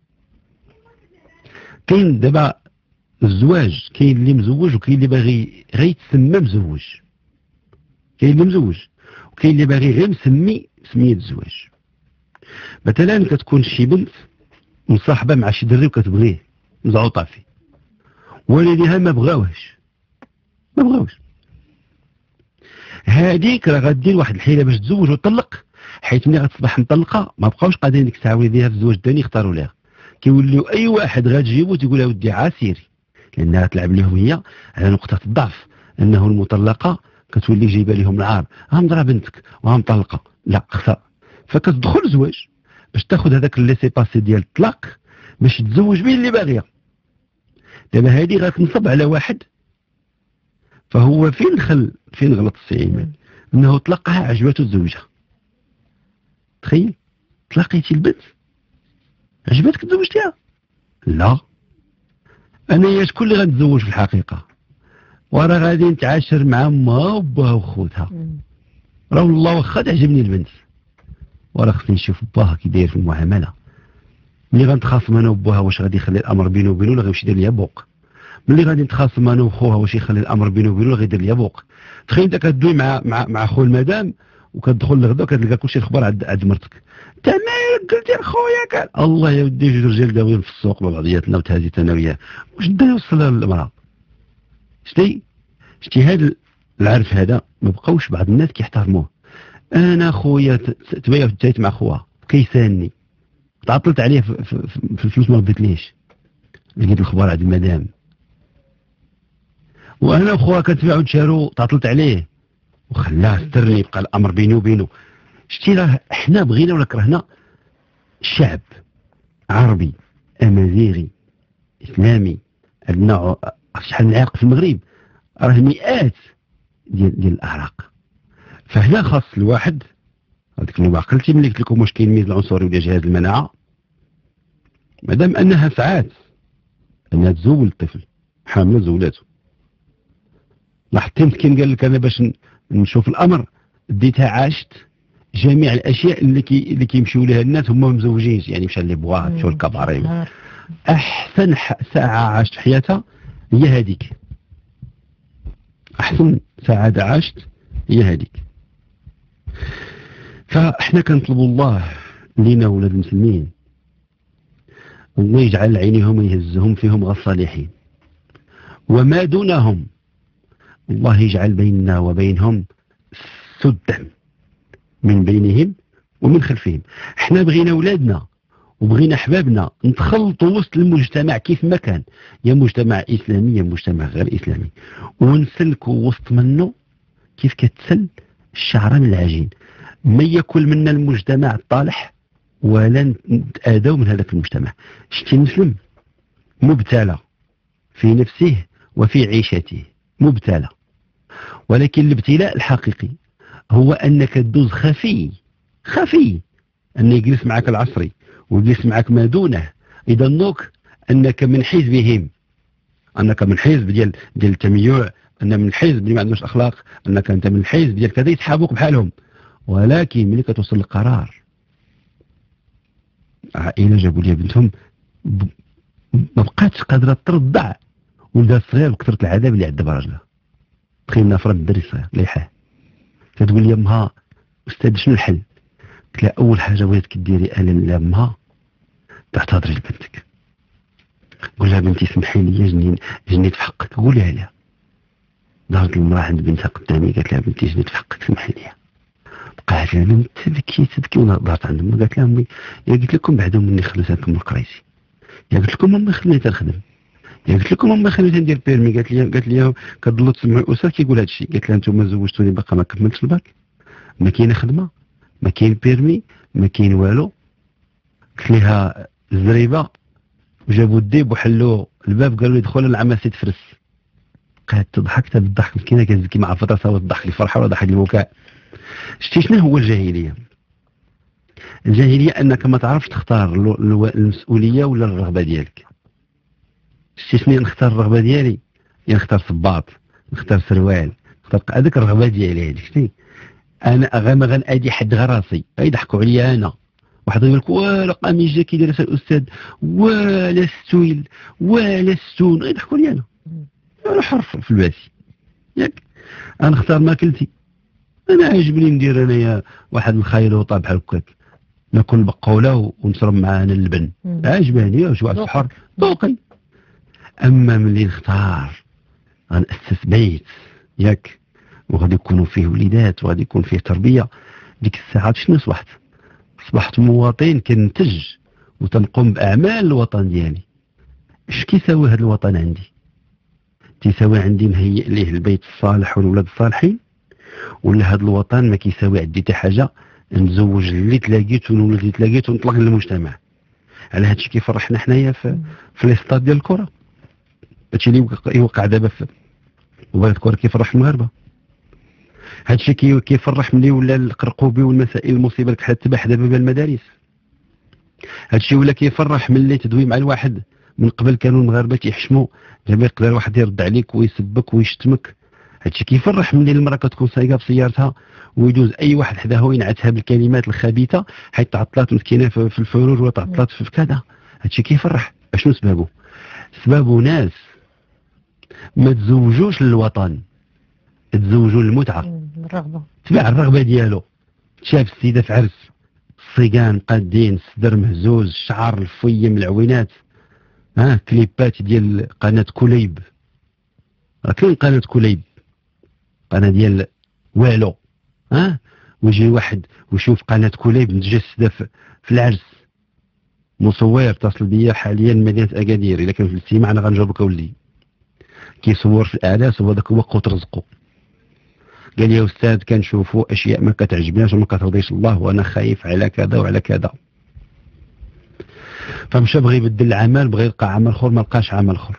كاين دابا الزواج، كاين اللي مزوج وكاين اللي باغي غير يتسمى مزوج، كاين اللي مزوج وكاين اللي باغي غير مسمي سميه الزواج. مثلا كتكون شي بنت مصاحبه مع شي دري وكتبغيه مزعوطه فيه، والديها ما بغاوهش ما بغاوش، هذيك راه غدير واحد الحيله باش تزوج وتطلق، حيت ملي غتصبح مطلقه ما بقاوش قادرين ديك الساعه وليديها في الزواج الثاني يختاروا ليها، كيوليو اي واحد غتجيبو تيقول لها ودي عاسيري، لانها تلعب لهم هي على نقطه الضعف، انه المطلقه كتولي جايبه لهم العار، ها مضرا بنتك وها مطلقه، لا خسا، فكتدخل الزواج باش تاخذ هذاك الليسي باسي ديال الطلاق باش تزوج به اللي باغيه. دابا هذه غتنصب على واحد، فهو فين خل فين غلط السي ايمن؟ انه طلقها عجبته تزوجها. تخيل تلاقيتي البنت عجبتك تزوجتيها؟ لا، انا يا شكون اللي غنتزوج في الحقيقه؟ وراه غادي نتعاشر مع امها وباها وخوتها، راه والله واخا تعجبني البنت وراه خصني نشوف باها كي داير في المعامله. ملي غنتخاصم انا وباها واش غادي يخلي الامر بينه وبينه ولا غيمشي يدير ليا بوق؟ ملي غادي نتخاصم انا وخوها واش يخلي الامر بينه وبينه ولا غيدير ليا بوق؟ تخيل انت كدوي مع مع مع خو المدام وكتدخل لغدا وكتلقى كلشي الخبر عند عند مرتك، انت مالك قلتي لخويا قال الله يا ودي جوج رجال داويين في السوق مع بعضياتنا وتهازيت انا وياه، واش دا يوصل للمراه؟ شتي شتي هذا العرف هذا ما بقاوش بعض الناس كيحترموه. انا خويا تبايع تجيت مع خوها كيساني، تعطلت عليه في, في, في الفلوس ما رديتليش، لقيت الخبر عند المدام، وانا وخوها كنتباعو نتشارو تعطلت عليه وخلاه سترني، بقى الامر بيني وبينه. شتي راه حنا بغينا ولا كرهنا الشعب عربي امازيغي اسلامي، عندنا شحال من عرق في المغرب، راه مئات ديال ديال الاعراق. فهنا خاص الواحد هذيك اللي عقلتي ملي قلت لكم واش كاين ميز العنصري ولا جهاز المناعه، مادام انها ساعات انها تزول الطفل حامله زولاته. لاحظتي مسكين قال لك انا باش نشوف الامر ديتها عاشت جميع الاشياء اللي كي اللي كيمشيو لها الناس هما مزوجينش، يعني مشى لي بغا مشاو الكباري، احسن ساعه عاشت حياتها هي هذيك، احسن سعاده عاشت هي هذيك. فاحنا كنطلبوا الله لينا ولاد المسلمين الله يجعل عينيهم يهزهم فيهم غالصالحين، وما دونهم الله يجعل بيننا وبينهم سدا من بينهم ومن خلفهم. احنا بغينا ولادنا وبغينا احبابنا نتخلطوا وسط المجتمع كيف ما كان، يا مجتمع اسلامي يا مجتمع غير اسلامي، ونسلكوا وسط منه كيف كتسل الشعره من العجين، ما ياكل منا المجتمع الطالح ولا نتآذوا من هذاك المجتمع. شتي المسلم مبتلى في نفسه وفي عيشته، مبتلى، ولكن الابتلاء الحقيقي هو انك تدوز خفي خفي، ان يجلس معك العصري ويجلس معك ما دونه يظنوك انك من حزبهم، انك من حزب ديال ديال التميع، ان من حزب اللي ما عندوش اخلاق، انك انت من حزب ديال كذا، يسحبوك بحالهم. ولكن ملي كتوصل للقرار، عائله جابوا لي بنتهم ما بقاتش قادره ترضع ولدها الصغير بكثره العذاب اللي عذبها راجلها. تخيل نفرض الدري الصغير ليحاه، كتقول لي امها استاذ شنو الحل؟ قلت لها اول حاجه بغيتك ديري انا لامها تعتذري لبنتك، قول لها بنتي سمحي لي جنين جنيت في حقك، قوليها لها. ظهرت المراه عند بنتها قدامي قالت لها بنتي جنيت في حقك سمحي لي، بقات لها تبكي تبكي ونهضرت عند امي قالت لها امي يا قلت لكم بعدا مني خليتكم القرايسي، يا قلت لكم امي خليني تنخدم، يعني قلت لكم ما خليتها ندير بيرمي، قالت لي قالت لي كتضلوا تسمعوا الاستاذ كيقول هذا الشيء، قالت لها انتم زوجتوني باقا ما كملتش الباك، ما كاين خدمه، ما كاين بيرمي، ما كاين والو. قلت لها الزريبه وجابوا الديب وحلوا الباب قالوا لي دخل العمى سي تفرس. قعدت ضحكت بالضحك مسكينه كتبكي مع فتره صوت ضحك الفرحه ولا ضحك البكاء. شتي شنو هو الجاهليه؟ الجاهليه انك ما تعرفش تختار المسؤوليه ولا الرغبه ديالك. شتي شنو نختار الرغبه ديالي؟ يا نختار صباط، نختار سروال، نختار هذيك الرغبه ديالي هذيك شتي. انا غير غنادي حد غراسي غيضحكوا عليا انا، واحد يقول لك ولا قميص جا كي داير الاستاذ ولا السويل ولا السون، غيضحكوا عليا انا. انا حر في الباسي ياك، انا نختار ماكلتي. انا عاجبني ندير انايا واحد الخيلوطه بحال هكاك، ناكل بقوله ونشرب معانا اللبن، عاجباني واش واحد الحر ذوقي. اما ملي نختار غنأسس بيت ياك، وغادي يكونوا فيه وليدات وغادي يكون فيه تربيه، ديك الساعات شنو صبحت؟ صبحت مواطن كنتج وتنقوم باعمال الوطن ديالي. اش كيساوي هذا الوطن عندي؟ تيساوي عندي نهيئ ليه البيت الصالح والولاد الصالحين، ولا هذا الوطن ما كيساوي عندي حتى حاجه نتزوج اللي تلاقيت ونولد اللي تلاقيت ونطلق للمجتمع. على هادشي كيفرحنا حنايا في في الاستاد ديال الكره، هادشي اللي يوقع دابا في وبغيت الكره كيفرح المغاربه. هادشي كيفرح ملي ولا القرقوبي والمسائل المصيبه اللي كحلت تباح دابا بين المدارس. هادشي ولا كيفرح ملي تدوي مع الواحد. من قبل كانوا المغاربه تيحشموا، دابا يقدر واحد يرد عليك ويسبك ويشتمك. هادشي كيفرح ملي المراه كتكون سايقه بسيارتها ويدوز اي واحد حداها وينعتها بالكلمات الخبيثه، حيت تعطلات مسكينه في الفروج وتعطلات في كذا. هادشي كيفرح. اشنو سببه؟ سببه ناس ما تزوجوش للوطن، تزوجوا للمتعه، الرغبه، تبع الرغبه ديالو. شاف السيده في عرس، الصيقان قادين، الصدر مهزوز، الشعر الفيم، العوينات، ها كليبات ديال قناه كليب. راه كاين قناه كليب، قناه ديال والو، ها ويجي واحد ويشوف قناه كليب متجسده في العرس. مصور اتصل بيا حاليا مدينه اكادير، الا كان في الاستماع انا غنجاوبك اولدي. كيصور في الاعراس وهذاك هو قوت رزقه. قال لي يا استاذ كنشوفوا اشياء ما كتعجبناش وما كترضيش الله، وانا خايف على كذا وعلى كذا. فمشى بغى يبدل العمل، بغى يلقى عمل اخر، ما لقاش عمل اخر.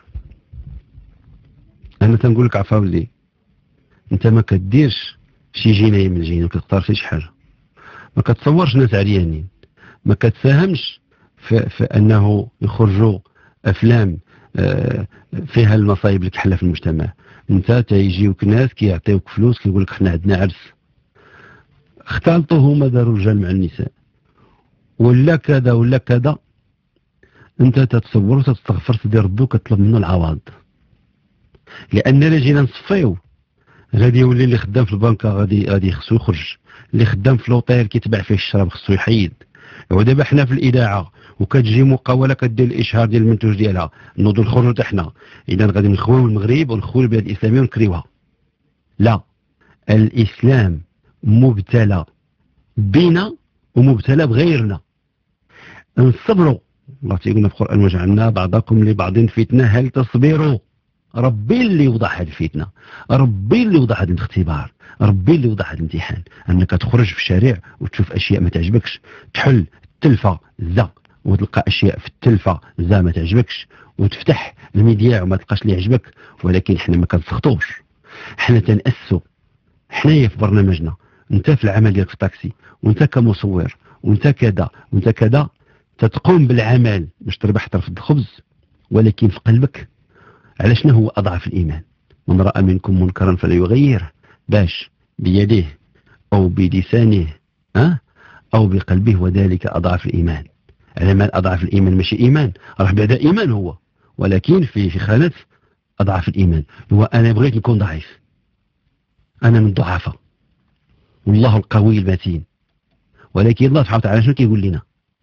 انا تنقول لك عفا ولدي، انت ما كديرش شي جنايه من الجنايات، ما كتختار شي حاجه، ما كتصورش ناس عريانين، ما كتساهمش في, في انه يخرجوا افلام فيها المصايب اللي كحله في المجتمع. انت تيجيوك ناس كيعطيوك فلوس كيقول لك حنا عندنا عرس، اختلطوا هما داروا الرجال مع النساء ولا كذا ولا كذا. انت تتصور وتستغفر تدير ربي وكتطلب منه العوض، لان الا جينا نصفيو غادي يولي اللي خدام في البنكه غادي غادي خصو يخرج، اللي خدام في لوطيل كيتباع فيه الشراب خصو يحيد. ودابا حنا في الاذاعه وكتجي مقاوله كدير الاشهار ديال المنتوج ديالها، نوضوا نخرجوا حتى حنا، اذا غادي نخويو المغرب ونخويو البلاد الاسلاميه ونكريوها. لا، الاسلام مبتلى بنا ومبتلى بغيرنا. نصبروا، الله تيقولنا في القران وجعلنا بعضكم لبعض فتنه هل تصبروا. ربي اللي وضع هذه الفتنه، ربي اللي وضع هذا الاختبار، ربي اللي وضع هذا الامتحان، انك تخرج في الشارع وتشوف اشياء ما تعجبكش، تحل التلفه زا وتلقى اشياء في التلفه زا ما تعجبكش، وتفتح الميديا وما تلقاش اللي يعجبك. ولكن حنا ما كنسخطوش، حنا تنأسوا. حنايا في برنامجنا، انت في العمل ديالك في الطاكسي، وانت كمصور، وانت كذا وانت كذا، تتقوم بالعمل باش تربح طرف الخبز، ولكن في قلبك على شنو هو اضعف الايمان؟ من راى منكم منكرا فليغيره، باش بيده او بلسانه ها او بقلبه، وذلك اضعف الايمان. على ما اضعف الايمان ماشي ايمان، راه بعدا ايمان هو، ولكن في في خانه اضعف الايمان. هو انا بغيت نكون ضعيف، انا من الضعفاء، والله القوي المتين. ولكن الله سبحانه وتعالى شنو كيقول لنا؟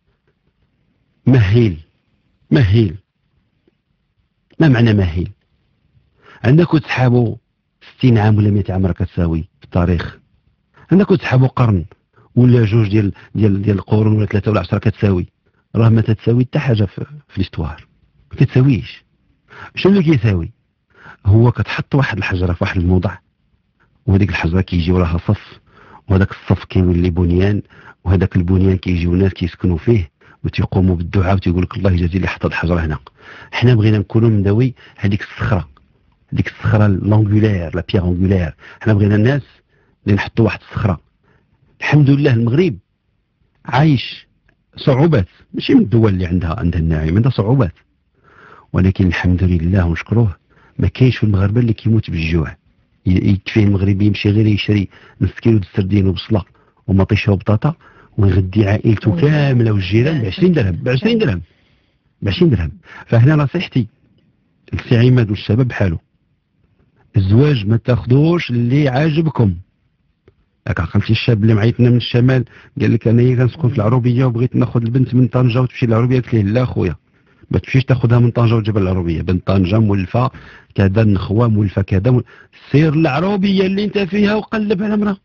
مهل مهل. ما معنى مهل؟ عندك تسحابوا ستين عام ولا مئة عام راه كتساوي في التاريخ، عندك تسحابوا قرن ولا جوج ديال ديال ديال القرون ولا ثلاثه ولا عشره كتساوي، راه ما تتساوي حتى حاجه في, في الاستوار، ما كتساويش. شنو اللي كيساوي؟ هو كتحط واحد الحجره في واحد الموضع، وهذيك الحجره كيجي وراها صف، وهذاك الصف كيولي بنيان، وهذاك البنيان كيجيو ناس كيسكنوا فيه وتيقوموا بالدعاء وتيقول لك الله يجازي اللي حط الحجره هنا. حنا بغينا نكونوا مداوي هذيك الصخره، هذيك الصخره لونغولير، لا بيير اونغولير. حنا بغينا الناس اللي نحطوا واحد الصخره. الحمد لله المغرب عايش صعوبات، ماشي من الدول اللي عندها عندها الناعم، عندها صعوبات، ولكن الحمد لله ونشكروه ما كاينش في المغاربه اللي كيموت بالجوع. يكفيه المغربي يمشي غير يشري نص كيلو د السردين وبصله ومطيشه وبطاطا ويغدي عائلته كامله والجيران ب عشرين درهم، ب عشرين درهم، ب عشرين درهم. فهنا نصيحتي لسي عماد والشباب بحاله، الزواج ما تاخذوش اللي عاجبكم. راك عقلتي الشاب اللي معيطنا من الشمال قال لك انا كنسكن في العروبيه وبغيت ناخذ البنت من طنجه وتمشي للعروبيه، قلت ليه لا خويا ما تمشيش تاخذها من طنجه وتجيبها للعروبيه، بنت طنجه مولفه كذا، النخوه مولفه كذا، سير للعروبيه اللي انت فيها وقلب على مرا.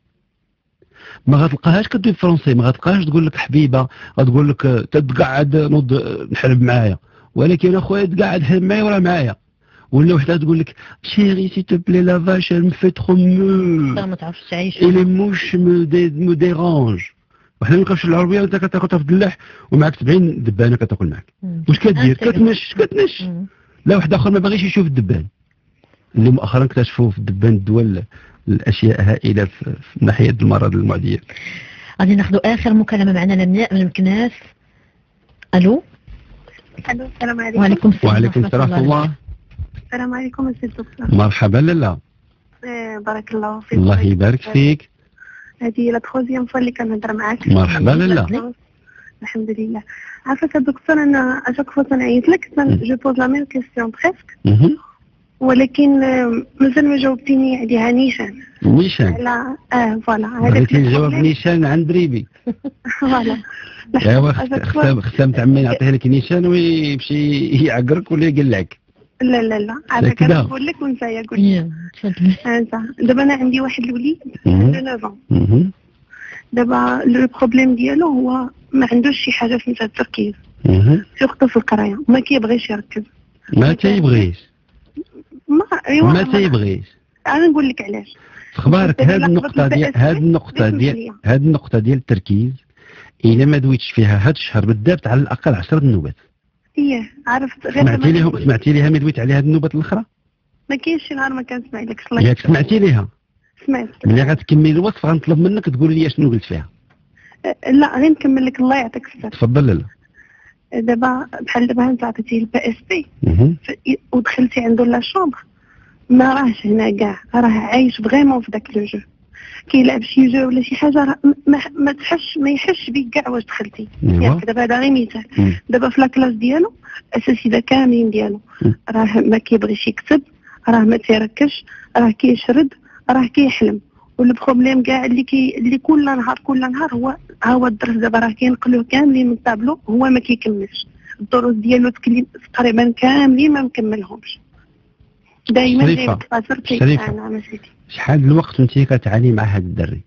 ما غتلقاهاش كدوي فرونسي، ما غتلقاهاش تقول لك حبيبه، غتقول لك تتقعد نوض نحلب معايا، ولكن اخويا تقعد حلب معايا ولا معايا. ولا وحده تقول لك شيري سي تو بلي لا فاش elle me fait trop mieux ما تعرفش تعيش et les mouches me dé- me dérangent. وحنا ما نبقاوش العربيه وانت كتاخذها في الدلاح ومعك سبعين دبانه كتاكل معك. واش كدير؟ كتنش كتنش. لا واحد اخر ما باغيش يشوف الدبان اللي مؤخرا اكتشفوا في الدبان الدول الاشياء هائله في في ناحيه المرض المعديه. غادي ناخذوا اخر مكالمه معنا لمياء من مكناس. الو. الو السلام عليكم. وعليكم السلام. وعليكم السلام ورحمه الله. السلام عليكم السي الدكتور. مرحبا لالا. آه، بارك الله فيك. الله يبارك فيك. هذه لا تخوزيام فوا اللي كنهضر معاك. مرحبا لالا. الحمد لله. عافاك الدكتور، انا اشاك فوا تنعيط لك جو بوز لا ميم كيستيون بريسك، اها ولكن آه، مازال ما جاوبتيني عليها نيشان. نيشان. على اه فوالا بغيتي نجاوب نيشان عند دريبي. فوالا. ايوا خصها خصها متعمي نعطيه لك نيشان ويمشي يعقرك ولا يقلعك. لا لا لا عافاك انا نقول لك وانت قول لي. تفضلي. انت دابا انا عندي واحد الوليد مهم. عنده تسعة ans. اها دابا لو بروبليم ديالو هو ما عندوش شي حاجه سميتها التركيز، اها سورتو في القرايه ما كيبغيش يركز. ما تيبغيش ما ايوا ما تيبغيش. انا نقول لك علاش. اخبارك هذه النقطه ديال هذه النقطه ديال هذه النقطه ديال التركيز الا ما دويتش فيها هذا الشهر بالذات على الاقل عشرة النوبات. ايه عرفت غير سمعتي لما ليهم نقول- سمعتي ليها ما دويت عليها هذه النوبات الاخرى؟ ما كاينش شي نهار ما كنسمع لكش الله ياك يسلمك. سمعتي ليها؟ سمعت. ملي غتكملي الوصف غنطلب منك تقول لي شنو قلت فيها. أه، لا غير نكمل لك الله يعطيك الصحه. تفضل لالا. دابا بحال دابا انت عطيتيه البي اس بي اها ف- ودخلتي عنده لا شومبر، ما راهش هنا كاع، راه عايش فريمون في داك لو جو، كيلعب شي جو ولا شي حاجه راه ما, ما تحش ما يحش بيك كاع واش دخلتي. ايوا ياك دابا هذا غير مثال. مم. دابا في لاكلاس ديالو الاساتذه كاملين ديالو مم. راه ما كيبغيش يكتب، راه ما تيركزش، راه كيشرد، راه كيحلم. والبروبليم كاع اللي كي اللي كل نهار كل نهار هو ها هو الدرس دابا راه كينقلوه كاملين من الطابلو، هو ما كيكملش الدروس ديالو تكلي- تقريبا كاملين ما مكملهمش، دائما شريفة. جايب القصر شريفة. انا ما سيدي. شحال الوقت وانت كتعاني مع هذا الدري؟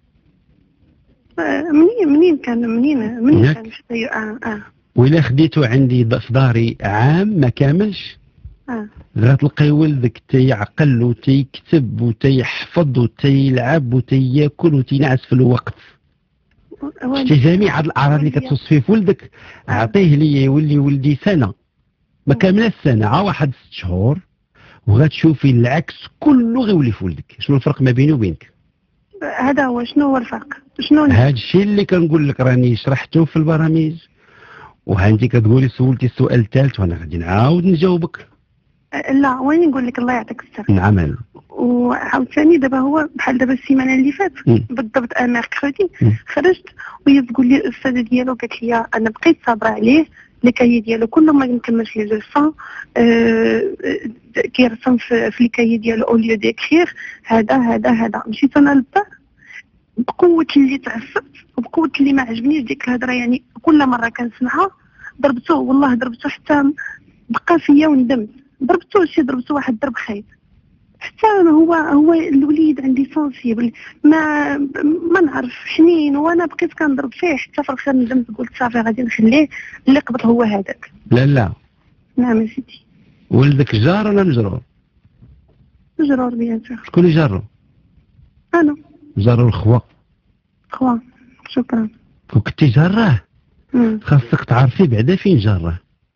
آه، منين منين كان منين منين ياك. كان شتي اه اه وإلا خديتو عندي ض- في داري عام ما كاملش اه غتلقاي ولدك تيعقل وتيكتب وتيحفظ وتيلعب وتياكل وتينعس في الوقت. هو شتي جميع هاد الاعراض اللي كتوصفي في ولدك اعطيه ليا يولي ولدي سنه ما كاملاش سنه، عا واحد ست شهور وغتشوفي العكس كله غيولي في ولدك. شنو الفرق ما بيني وبينك؟ هذا هو. شنو هو الفرق؟ شنو ال- هذا الشيء اللي كنقول لك راني شرحته في البرامج، وهانتي كتقولي سولتي السؤال الثالث وانا غادي نعاود نجاوبك. آه، لا وين نقول لك الله يعطيك الصحه. نعم. وعاوتاني دابا هو بحال دابا السيمانه اللي فاتت مم. بالضبط ان ميركودي مم. خرجت وهي تقول لي الاستاذه ديالو قالت لي انا بقيت صابره عليه، الكاي ديالو كله ما نكملش لي ليسون، آه كيرسم في, في الكاي ديالو او ليو ديكرير هذا هذا هذا. مشيت انا للدار بقوه اللي تعصبت وبقوه اللي ما عجبنيش ديك الهضره، يعني كل مره كنسمعها ضربته، والله ضربته حتى بقى فيا وندمت. ضربته شي ضربته واحد ضرب خايب، حتى هو هو الوليد عندي سونسيبل ما ما نعرف حنين، وانا بقيت كنضرب فيه حتى في الاخر ندمت قلت صافي غادي نخليه، اللي قبض هو هذاك. لا لا نعم يا سيدي. ولدك جار ولا مجرور؟ مجرور بيان سور. شكون اللي جارو؟ انا جارو الخوا. خوا شكرا. وكنتي جاراه مم. خاصك تعرفي بعدا فين جاراه.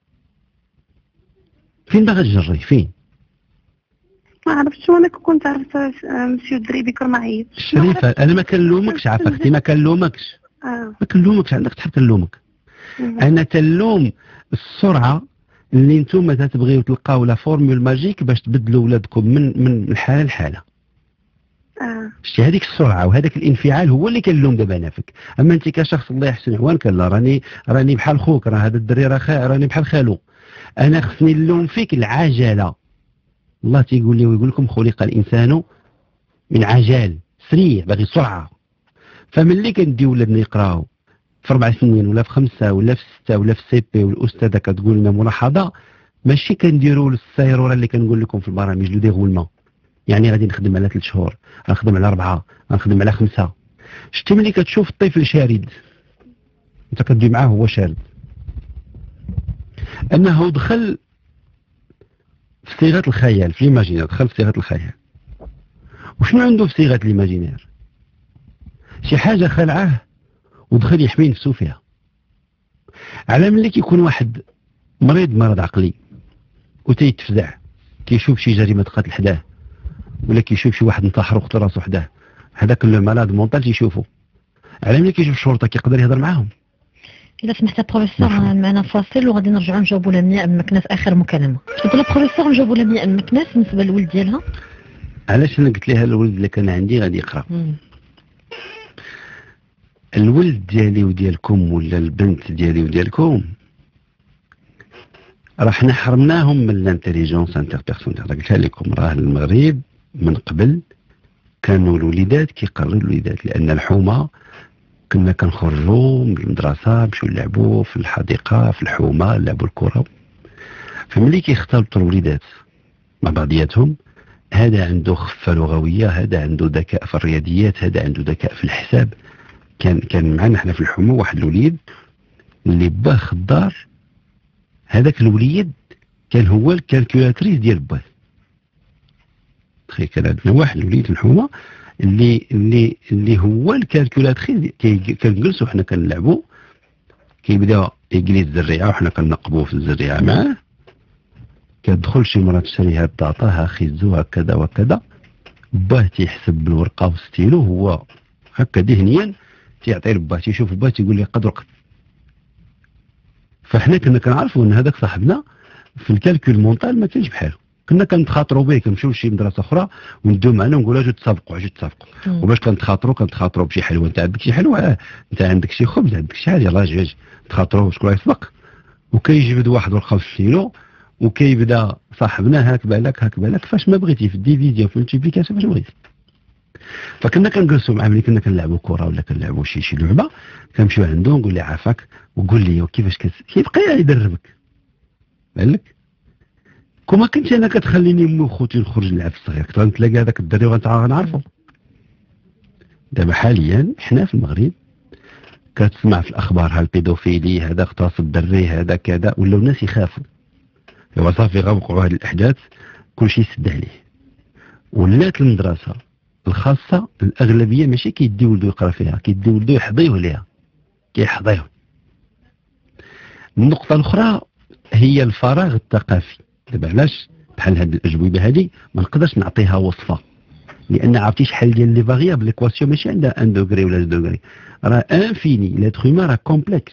فين باغا تجري فين؟ ما عرفتش وانا كنت عرفت آه، مسيو الدريبي كان معيط. شريفه انا ما كنلومكش عافاك اختي ما كنلومكش اه ما كنلومكش عندك تحب كنلومك. مم. انا تنلوم السرعه اللي نتوما تتبغيو تلقاو لا فورمول ماجيك باش تبدلوا ولادكم من من من حاله لحاله. اه شتي هذيك السرعه وهذاك الانفعال هو اللي كنلوم دابا انا فيك. اما انت كشخص الله يحسن عوانك لا راني راني بحال خوك، راه هذا الدري راه خا- راني بحال خالو. انا خصني نلوم فيك العجله. الله تيقول لي ويقول لكم خلق الانسان من عجال سريع باغي سرعه. فملي كنديو ولادنا يقراو في اربع سنين ولا في خمسه ولا في سته ولا في سي بي والاستاذه كتقول لنا ملاحظه، ماشي كنديروا السيروره اللي كنقول لكم في البرامج لو ديغولمون، يعني غادي نخدم على ثلاث شهور، غنخدم على اربعه، غنخدم على خمسه. شتي ملي كتشوف الطفل شارد انت كتدوي معاه هو شارد، انه دخل في صيغه الخيال في ليماجينير، دخل في صيغه الخيال. وشنو عنده في صيغه ليماجينير؟ شي حاجه خلعه ودخل يحمي نفسه فيها. على ملي كيكون واحد مريض مرض عقلي وتيتفزع كيشوف شي جريمه قتل حداه ولا كيشوف شي واحد انتحر وقتل راسو حداه، هذاك لو مالاد مونطال تيشوفو. على ملي كيشوف الشرطه كيقدر يهضر معاهم. الا سمحت بروفيسور مرحبا. معنا فاصل وغادي نرجعوا نجاوبوا لمياء مكناس اخر مكالمه. تفضل بروفيسور نجاوبوا لمياء مكناس بالنسبه للولد ديالها. علاش انا قلت لها الولد اللي كان عندي غادي يقرا؟ مم. الولد ديالي وديالكم ولا البنت ديالي وديالكم راه حنا حرمناهم من الانتيليجونس انتربيرسونيل. راه قلتها لكم راه المغرب من قبل كانوا الوليدات كيقروا الوليدات، لان الحومه كنا كنخرجوا من المدرسه نمشيو نلعبوا في الحديقه في الحومه نلعبوا الكره. فملي كيختلطوا الوليدات مع بعضياتهم، هذا عنده خفه لغويه، هذا عنده ذكاء في الرياضيات، هذا عنده ذكاء في الحساب. كان كان معنا حنا في الحومه واحد الوليد اللي باه خضار، هذاك الوليد كان هو الكالكولاتريس ديال باه. تخيل كان عندنا واحد الوليد في الحومه اللي اللي اللي هو الكالكولاتريس. كنجلسوا حنا كنلعبوا، كيبدا يجلي الزريعه وحنا كنقبوا في الزريعه معاه. كتدخل شي مرة تشري هاد تعطاها خيزو هكذا وكذا، باه تيحسب بالورقه والستيلو، هو هكا ذهنيا تيعطي لباه، تيشوف باه تيقول لي قد وقت. فاحنا كنا كنعرفوا ان هذاك صاحبنا في الكالكول مونطال ما كانش بحاله. كنا كنتخاطروا به، كنمشيو لشي مدرسه اخرى ونديو معنا ونقولوا اجوا تسابقوا اجوا تسابقوا. وباش كنتخاطروا كنتخاطروا بشي حلوه. انت عندك شي حلوه، اه انت عندك شي خبز، عندك شي حاجه، يلاه اجي اجي تخاطروا شكون يسبق. وكيجبد واحد ورقه في الستيلو وكيبدا صاحبنا هاك بالك هاك بالك فاش ما بغيتي في الديفيزيون في الملتيبليكاسيون فاش بغيتي. فكنا كنجلسوا معاه ملي كنا كنلعبوا كره ولا كنلعبوا شي شي لعبه، كنمشيو عنده نقول ليه عافاك وقول لي كيفاش كيبقى يدربك. بالك كما كنت انا كتخليني امي وخوتي نخرج نلعب في الصغير، كنت غنتلاقى هذاك الدري وغنعرفو. دابا حاليا حنا في المغرب كتسمع في الاخبار ها البيدوفيلي، هذا اغتصب الدري، هذا كذا، ولاو الناس يخافوا. ايوا صافي غوقعوا هذه الاحداث كلشي يسد عليه. ولات المدرسه الخاصه الاغلبيه ماشي كيدي ولدو يقرا فيها، كيدي ولدو يحضيوه ليها، كيحضيوه. النقطه الاخرى هي الفراغ الثقافي. دابا علاش بحال هاد الاجوبه هذه ما نقدرش نعطيها وصفه، لان عرفتي شحال ديال لي فاريابل ليكواسيون ماشي عندها ان دوغري ولا دو دوغري، راه انفيني. لاتر هيومان راه كومبلكس.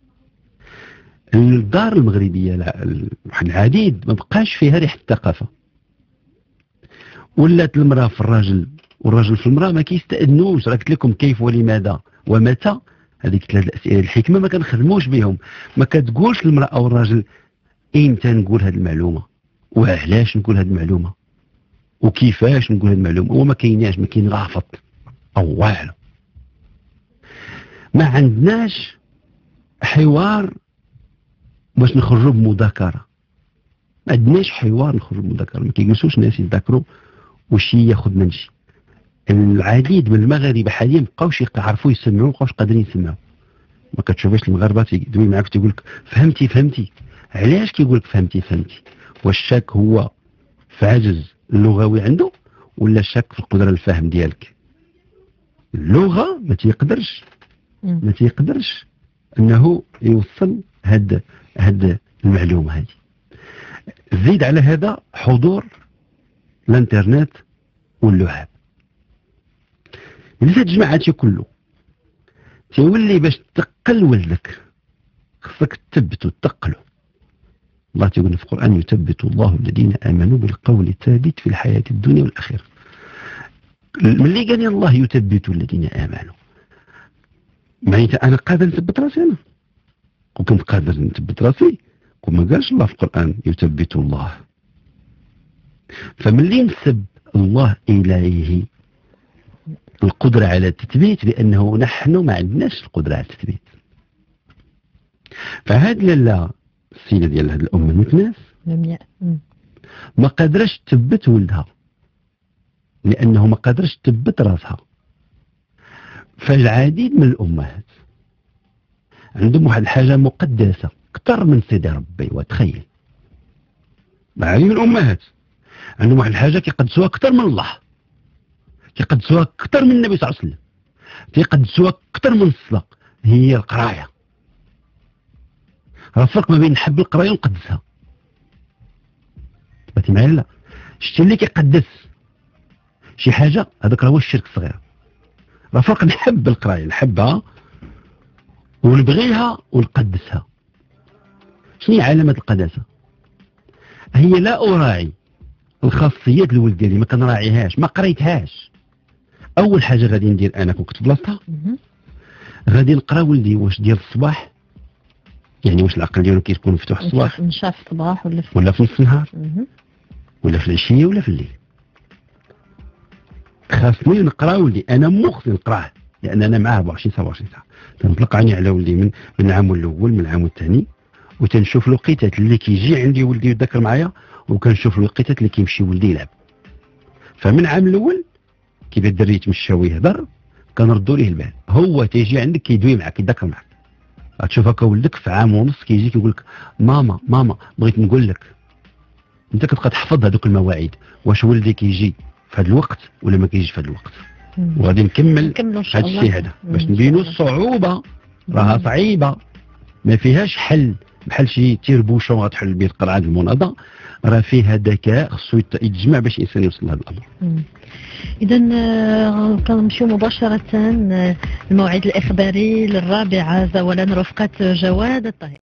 الدار المغربيه واحد العديد ما بقاش فيها ريحه الثقافه. ولات المراه في الراجل والراجل في المراه ما كيستأذنوش. راه قلت لكم كيف ولماذا ومتى، هذيك ثلاث الاسئله الحكمه ما كنخدموش بهم. ما كتقولش المراه والراجل امتى نقول هذه المعلومه وعلاش نقول هذه المعلومه وكيفاش نقول هذه المعلومه، وما كايناش، ما كاين غافط او والو. ما عندناش حوار باش نخرجوا بمذاكره، ما عندناش حوار نخرجوا بمذاكره. ما كيجلسوش الناس يذاكروا وشي ياخذ من شي. العديد من المغاربه حاليا مابقاوش يعرفوا يسمعوا، مابقاوش قادرين يسمعوا. ما كتشوفش المغاربه تيدوي معاك تيقول لك فهمتي فهمتي. علاش كيقول لك فهمتي فهمتي؟ والشك هو في عجز اللغوي عنده ولا الشك في القدره الفهم ديالك؟ اللغه ما تيقدرش ما تيقدرش انه يوصل هاد هاد المعلومه هذه. زيد على هذا حضور الانترنت واللعاب. إذا تجمع هادشي كله تيولي باش تقل ولدك خصك تثبت وتقلو. الله تيقول في القرآن يثبت الله الذين آمنوا بالقول الثابت في الحياة الدنيا والآخرة. ملي قال الله يثبت الذين آمنوا معناتها أنا قادر نثبت راسي، أنا وكنت قادر نثبت راسي وما قالش الله في القرآن يثبت الله. فملي نسب الله إليه القدرة على التثبيت بأنه نحن ما عندناش القدرة على التثبيت. فهاد لالا السيدة ديال هاد الأمة المتناس ما قادرش تثبت ولدها لأنه ما قادرش تثبت راسها. فالعديد من الأمهات عندهم واحد الحاجة مقدسة أكثر من سيدي ربي. وتخيل العديد من الأمهات عندهم واحد الحاجة كيقدسوها أكثر من الله، كيقدسوها أكثر من النبي صلى الله عليه وسلم، كيقدسوها أكثر من الصلاة، هي القراية. راه الفرق ما بين نحب القراية ونقدسها. باتي معايا لا؟ شتي اللي كيقدس شي حاجة هذاك راه هو الشرك الصغير. راه فرق نحب القراية نحبها ونبغيها ونقدسها. شنو هي علامة القداسة؟ هي لا أراعي الخاصيات الولد ديالي، ما كنراعيهاش، ما قريتهاش. أول حاجة غادي ندير أنا كون كنت بلاصتها غادي نقرا ولدي واش ديال الصباح، يعني واش العقل ديالو كيكون مفتوح الصباح نشاف الصباح ولا في ولا في نص النهار ولا في العشية ولا في الليل. خاصني نقرا ولدي، انا مو خصني نقراه لان انا معاه أربعة وعشرين ساعه أربعة وعشرين ساعه. تنطلق عيني على ولدي من من العام الاول من العام الثاني، وتنشوف الوقيتات اللي كيجي عندي ولدي يذكر معايا، وكنشوف الوقيتات اللي كيمشي ولدي يلعب. فمن العام الاول كيبدا الدري يتمشى ويهضر كنردوا ليه البال، هو تيجي عندك كيدوي معك يذكر معك. غتشوف هكا ولدك في عام ونص كيجي كيقول لك ماما ماما بغيت نقول لك. انت كتبقى تحفظ هذوك المواعيد، واش ولدي كيجي في هذا الوقت ولا ما كيجيش في هذا الوقت. وغادي نكمل هذا الشيء هذا باش نبينوا الصعوبه. راها صعيبه ما فيهاش حل بحال شي تير بوشون غتحل بيه القرعه المناضه. راه فيها ذكاء خصو يتجمع باش الانسان يوصل لهذا الامر. اذا كنمشيو مباشره الموعد الاخباري للرابعه زولا رفقه جواد الطاهر.